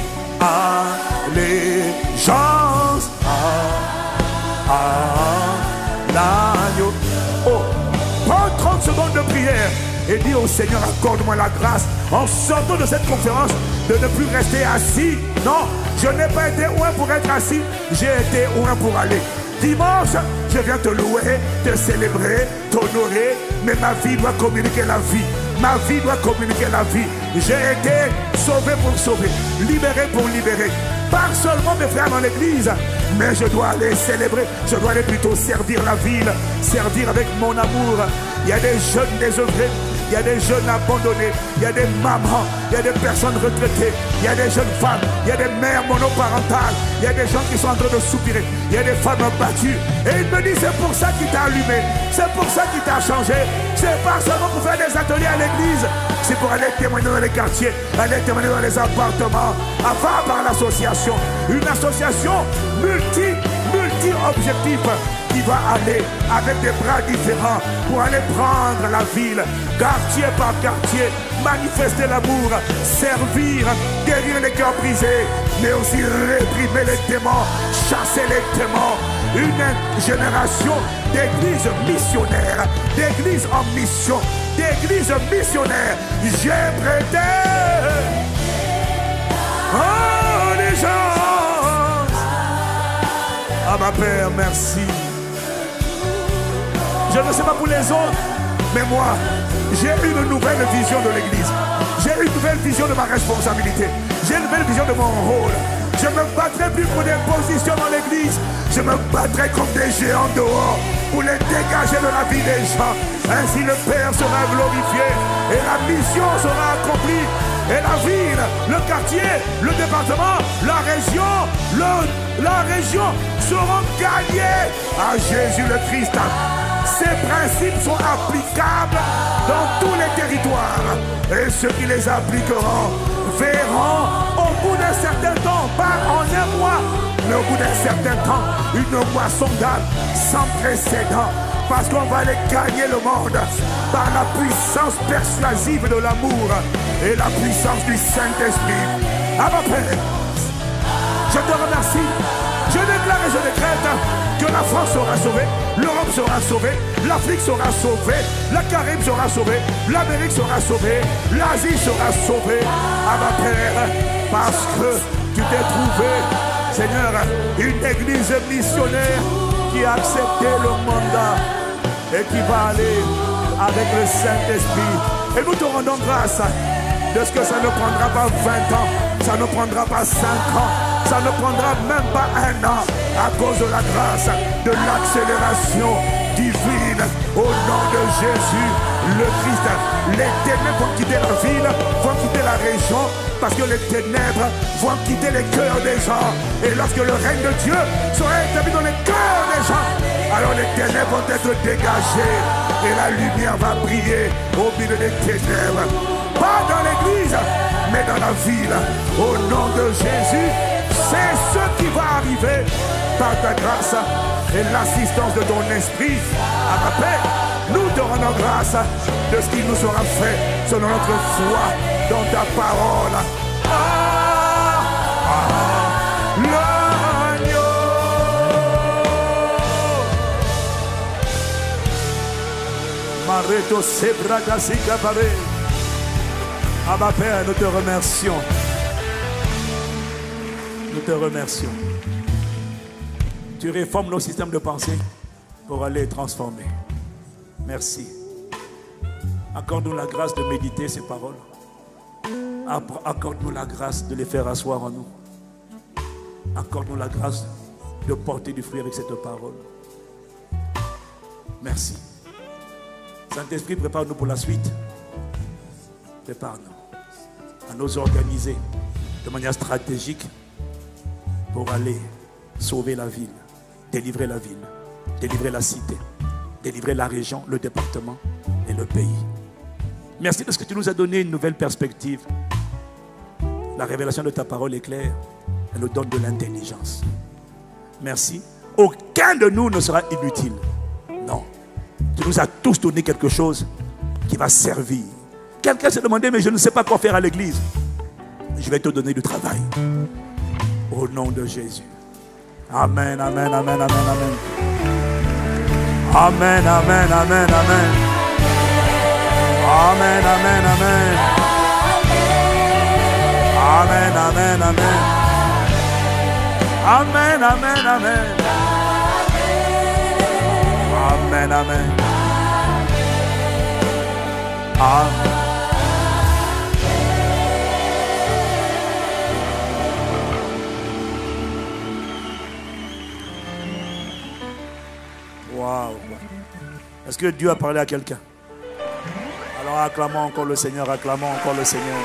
allégeance à l'agneau. Oh, prends 30 secondes de prière et dis au Seigneur, accorde-moi la grâce en sortant de cette conférence de ne plus rester assis. Non, je n'ai pas été loin pour être assis, j'ai été loin pour aller. Dimanche, je viens te louer, te célébrer, t'honorer, mais ma vie doit communiquer la vie. Ma vie doit communiquer la vie. J'ai été sauvé pour sauver, libéré pour libérer. Pas seulement mes frères dans l'église, mais je dois aller célébrer, je dois aller plutôt servir la ville, servir avec mon amour. Il y a des jeunes désœuvrés, il y a des jeunes abandonnés, il y a des mamans, il y a des personnes retraitées, il y a des jeunes femmes, il y a des mères monoparentales, il y a des gens qui sont en train de soupirer, il y a des femmes battues. Et il me dit, c'est pour ça qu'il t'a allumé, c'est pour ça qu'il t'a changé. C'est pas seulement pour faire des ateliers à l'église, c'est pour aller témoigner dans les quartiers, aller témoigner dans les appartements, enfin par l'association, une association multi objectif qui va aller avec des bras différents pour aller prendre la ville, quartier par quartier, manifester l'amour, servir, guérir les cœurs brisés, mais aussi réprimer les démons, chasser les démons. Une génération d'églises missionnaires, d'églises en mission, d'églises missionnaires. J'ai prêté les gens. Ah ma Père, merci. Je ne sais pas pour les autres, mais moi, j'ai une nouvelle vision de l'église. J'ai une nouvelle vision de ma responsabilité. J'ai une nouvelle vision de mon rôle. Je me battrai plus pour des positions dans l'église. Je me battrai comme des géants dehors pour les dégager de la vie des gens. Ainsi le Père sera glorifié et la mission sera accomplie. Et la ville, le quartier, le département, la région seront gagnés à Jésus le Christ. Ces principes sont applicables dans tous les territoires. Et ceux qui les appliqueront verront au bout d'un certain temps, pas en un mois, mais au bout d'un certain temps, une moisson d'âme sans précédent. Parce qu'on va aller gagner le monde par la puissance persuasive de l'amour et la puissance du Saint-Esprit. À ma Père, je te remercie. Je déclare et je décrète que la France sera sauvée, l'Europe sera sauvée, l'Afrique sera sauvée, la Caraïbe sera sauvée, l'Amérique sera sauvée, l'Asie sera sauvée. À ma Père, parce que tu t'es trouvé, Seigneur, une église missionnaire qui a accepté le mandat et qui va aller avec le Saint-Esprit. Et nous te rendons grâce de ce que ça ne prendra pas 20 ans, ça ne prendra pas 5 ans, ça ne prendra même pas 1 an à cause de la grâce, de l'accélération divine au nom de Jésus le Christ. Les ténèbres vont quitter la ville, vont quitter la région, parce que les ténèbres vont quitter les cœurs des gens. Et lorsque le règne de Dieu sera établi dans les cœurs des gens, alors les ténèbres vont être dégagées et la lumière va briller au milieu des ténèbres. Pas dans l'église, mais dans la ville. Au nom de Jésus, c'est ce qui va arriver par ta grâce et l'assistance de ton esprit. À ma paix, nous te rendons grâce de ce qui nous sera fait selon notre foi dans ta parole. L'agneau. Mareto Sebragasika Pare. À ma Père, nous te remercions. Nous te remercions. Tu réformes nos systèmes de pensée pour aller transformer. Merci. Accorde-nous la grâce de méditer ces paroles. Accorde-nous la grâce de les faire asseoir en nous. Accorde-nous la grâce de porter du fruit avec cette parole. Merci. Saint-Esprit, prépare-nous pour la suite. Prépare-nous à nous organiser de manière stratégique pour aller sauver la ville, délivrer la ville, délivrer la cité, délivrer la région, le département et le pays. Merci parce que tu nous as donné une nouvelle perspective. La révélation de ta parole est claire. Elle nous donne de l'intelligence. Merci. Aucun de nous ne sera inutile. Non. Tu nous as tous donné quelque chose qui va servir. Quelqu'un s'est demandé, mais je ne sais pas quoi faire à l'église. Je vais te donner du travail. Au nom de Jésus. Amen, amen, amen, amen, amen. Amen, amen, amen, amen. Amen, amen, amen. Amen, amen, amen. Amen, amen, amen. Amen, amen. Amen. Wow. Est-ce que Dieu a parlé à quelqu'un? Alors acclamons encore le Seigneur, acclamons encore le Seigneur.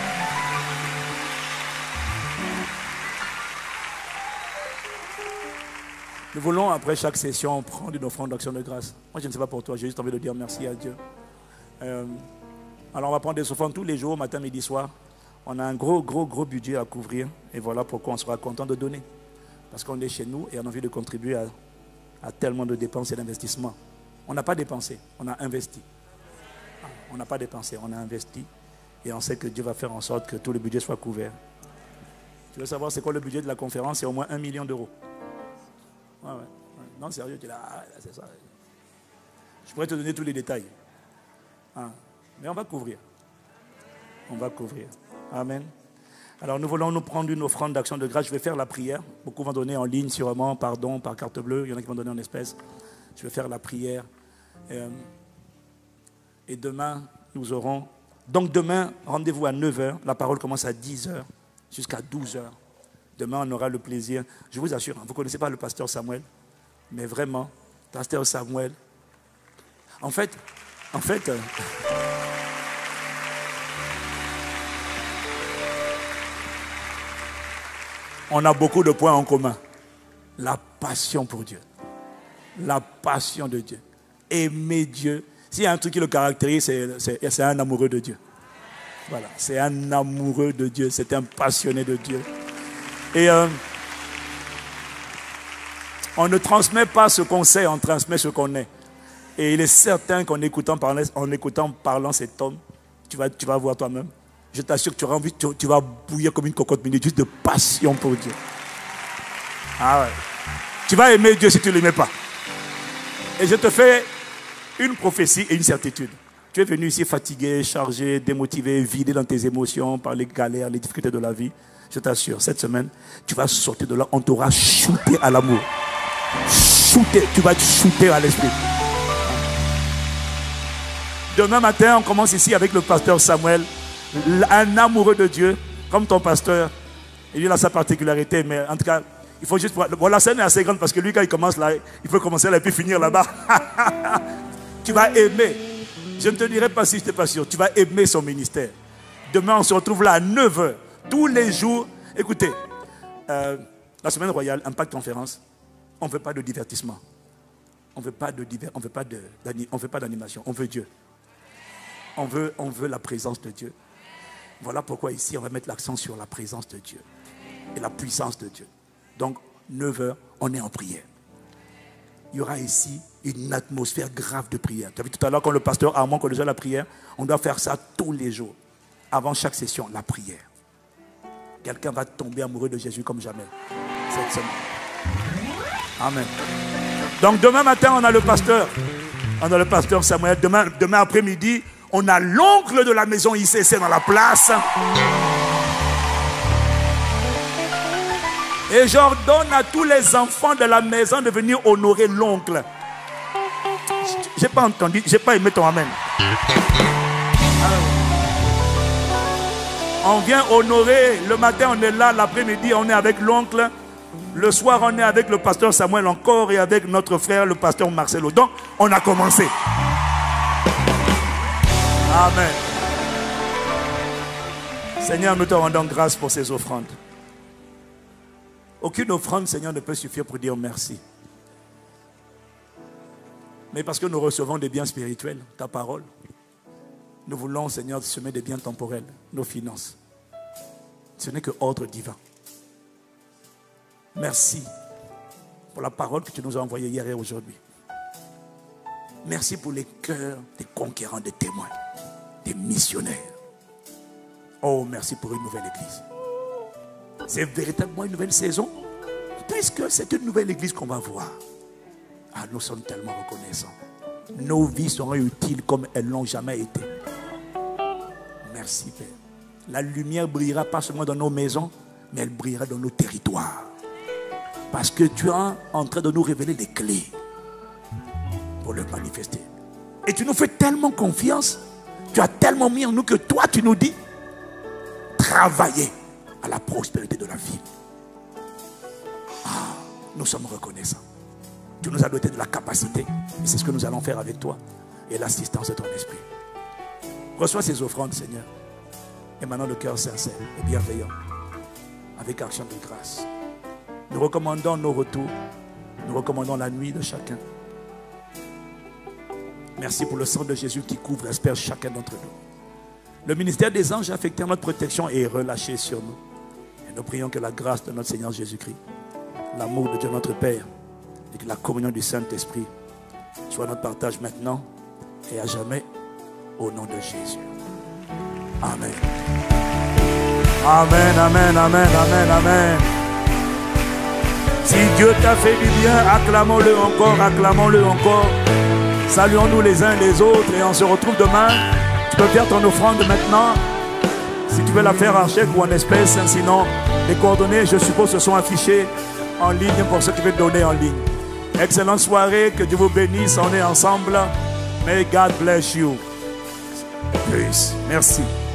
Nous voulons, après chaque session, prendre une offrande d'action de grâce. Moi, je ne sais pas pour toi, j'ai juste envie de dire merci à Dieu. Alors, on va prendre des offrandes tous les jours, matin, midi, soir. On a un gros budget à couvrir. Et voilà pourquoi on sera content de donner. Parce qu'on est chez nous et on a envie de contribuer a tellement de dépenses et d'investissements. On n'a pas dépensé, on a investi. On n'a pas dépensé, on a investi. Et on sait que Dieu va faire en sorte que tout le budget soit couvert. Tu veux savoir c'est quoi le budget de la conférence? C'est au moins 1 million d'euros. Ouais. Non, sérieux, tu es là, c'est ça. Je pourrais te donner tous les détails. Mais on va couvrir. On va couvrir. Amen. Alors nous voulons nous prendre une offrande d'action de grâce. Je vais faire la prière. Beaucoup vont donner en ligne, sûrement, par don, par carte bleue. Il y en a qui vont donner en espèces. Je vais faire la prière. Et demain, nous aurons... Donc demain, rendez-vous à 9h. La parole commence à 10h jusqu'à 12h. Demain, on aura le plaisir. Je vous assure, vous ne connaissez pas le pasteur Samuel, mais vraiment, pasteur Samuel. En fait, on a beaucoup de points en commun. La passion pour Dieu. La passion de Dieu. Aimer Dieu. S'il y a un truc qui le caractérise, c'est un amoureux de Dieu. Voilà, c'est un amoureux de Dieu, c'est un passionné de Dieu. Et on ne transmet pas ce qu'on sait, on transmet ce qu'on est. Et il est certain qu'en écoutant parlant cet homme, tu vas voir toi-même. Je t'assure que tu auras envie, tu vas bouillir comme une cocotte minute, juste de passion pour Dieu. Ah ouais. Tu vas aimer Dieu si tu ne l'aimais pas. Et je te fais une prophétie et une certitude. Tu es venu ici fatigué, chargé, démotivé, vidé dans tes émotions par les galères, les difficultés de la vie. Je t'assure, cette semaine, tu vas sortir de là, on t'aura shooté à l'amour. Shooté, tu vas te shooter à l'esprit. Demain matin, on commence ici avec le pasteur Samuel, un amoureux de Dieu, comme ton pasteur. Il a sa particularité, mais en tout cas, il faut juste... Bon, la scène est assez grande parce que lui, quand il commence là, il faut commencer là et puis finir là-bas. Tu vas aimer. Je ne te dirai pas si je n'étais pas sûr. Tu vas aimer son ministère. Demain, on se retrouve là à 9h. Tous les jours. Écoutez, la semaine royale, Impact Conférence, on ne veut pas de divertissement. On ne veut pas d'animation. On veut Dieu. On veut la présence de Dieu. Voilà pourquoi ici, on va mettre l'accent sur la présence de Dieu et la puissance de Dieu. Donc, 9h, on est en prière. Il y aura ici une atmosphère grave de prière. Tu as vu tout à l'heure quand le pasteur Armand connaissait la prière, on doit faire ça tous les jours. Avant chaque session, la prière. Quelqu'un va tomber amoureux de Jésus comme jamais cette semaine. Amen. Donc demain matin, on a le pasteur Samuel. Demain après-midi, on a l'oncle de la maison ICC dans la place. Et j'ordonne à tous les enfants de la maison de venir honorer l'oncle. J'ai pas entendu, j'ai pas aimé ton amen. On vient honorer, le matin on est là, l'après-midi on est avec l'oncle, le soir on est avec le pasteur Samuel encore et avec notre frère le pasteur Marcelo. Donc on a commencé. Amen. Seigneur, nous te rendons grâce pour ces offrandes. Aucune offrande, Seigneur, ne peut suffire pour dire merci. Mais parce que nous recevons des biens spirituels, ta parole, nous voulons, Seigneur, semer des biens temporels, nos finances. Ce n'est que ordre divin. Merci pour la parole que tu nous as envoyée hier et aujourd'hui. Merci pour les cœurs des conquérants, des témoins, des missionnaires. Oh, merci pour une nouvelle église. C'est véritablement une nouvelle saison, puisque c'est une nouvelle église qu'on va voir. Ah, nous sommes tellement reconnaissants. Nos vies seront utiles comme elles n'ont jamais été. Merci, Père. La lumière brillera pas seulement dans nos maisons, mais elle brillera dans nos territoires. Parce que tu es en train de nous révéler les clés pour le manifester. Et tu nous fais tellement confiance, tu as tellement mis en nous que toi, tu nous dis, travaillez à la prospérité de la ville. Ah, nous sommes reconnaissants. Tu nous as doté de la capacité. Et c'est ce que nous allons faire avec toi. Et l'assistance de ton esprit. Reçois ces offrandes, Seigneur. Et maintenant le cœur sincère et bienveillant. Avec action de grâce. Nous recommandons nos retours. Nous recommandons la nuit de chacun. Merci pour le sang de Jésus qui couvre et asperge chacun d'entre nous. Le ministère des anges affecté à notre protection est relâché sur nous. Et nous prions que la grâce de notre Seigneur Jésus-Christ, l'amour de Dieu notre Père, Et que la communion du Saint-Esprit soit notre partage maintenant et à jamais, au nom de Jésus. Amen. Amen, amen, amen, amen, amen. Si Dieu t'a fait du bien, acclamons-le encore, acclamons-le encore. Saluons-nous les uns les autres et on se retrouve demain. Tu peux faire ton offrande maintenant. Si tu veux la faire en chèque ou en espèces, sinon les coordonnées, je suppose, se sont affichées en ligne pour ceux qui veulent donner en ligne. Excellente soirée, que Dieu vous bénisse, on est ensemble. May God bless you. Peace. Merci.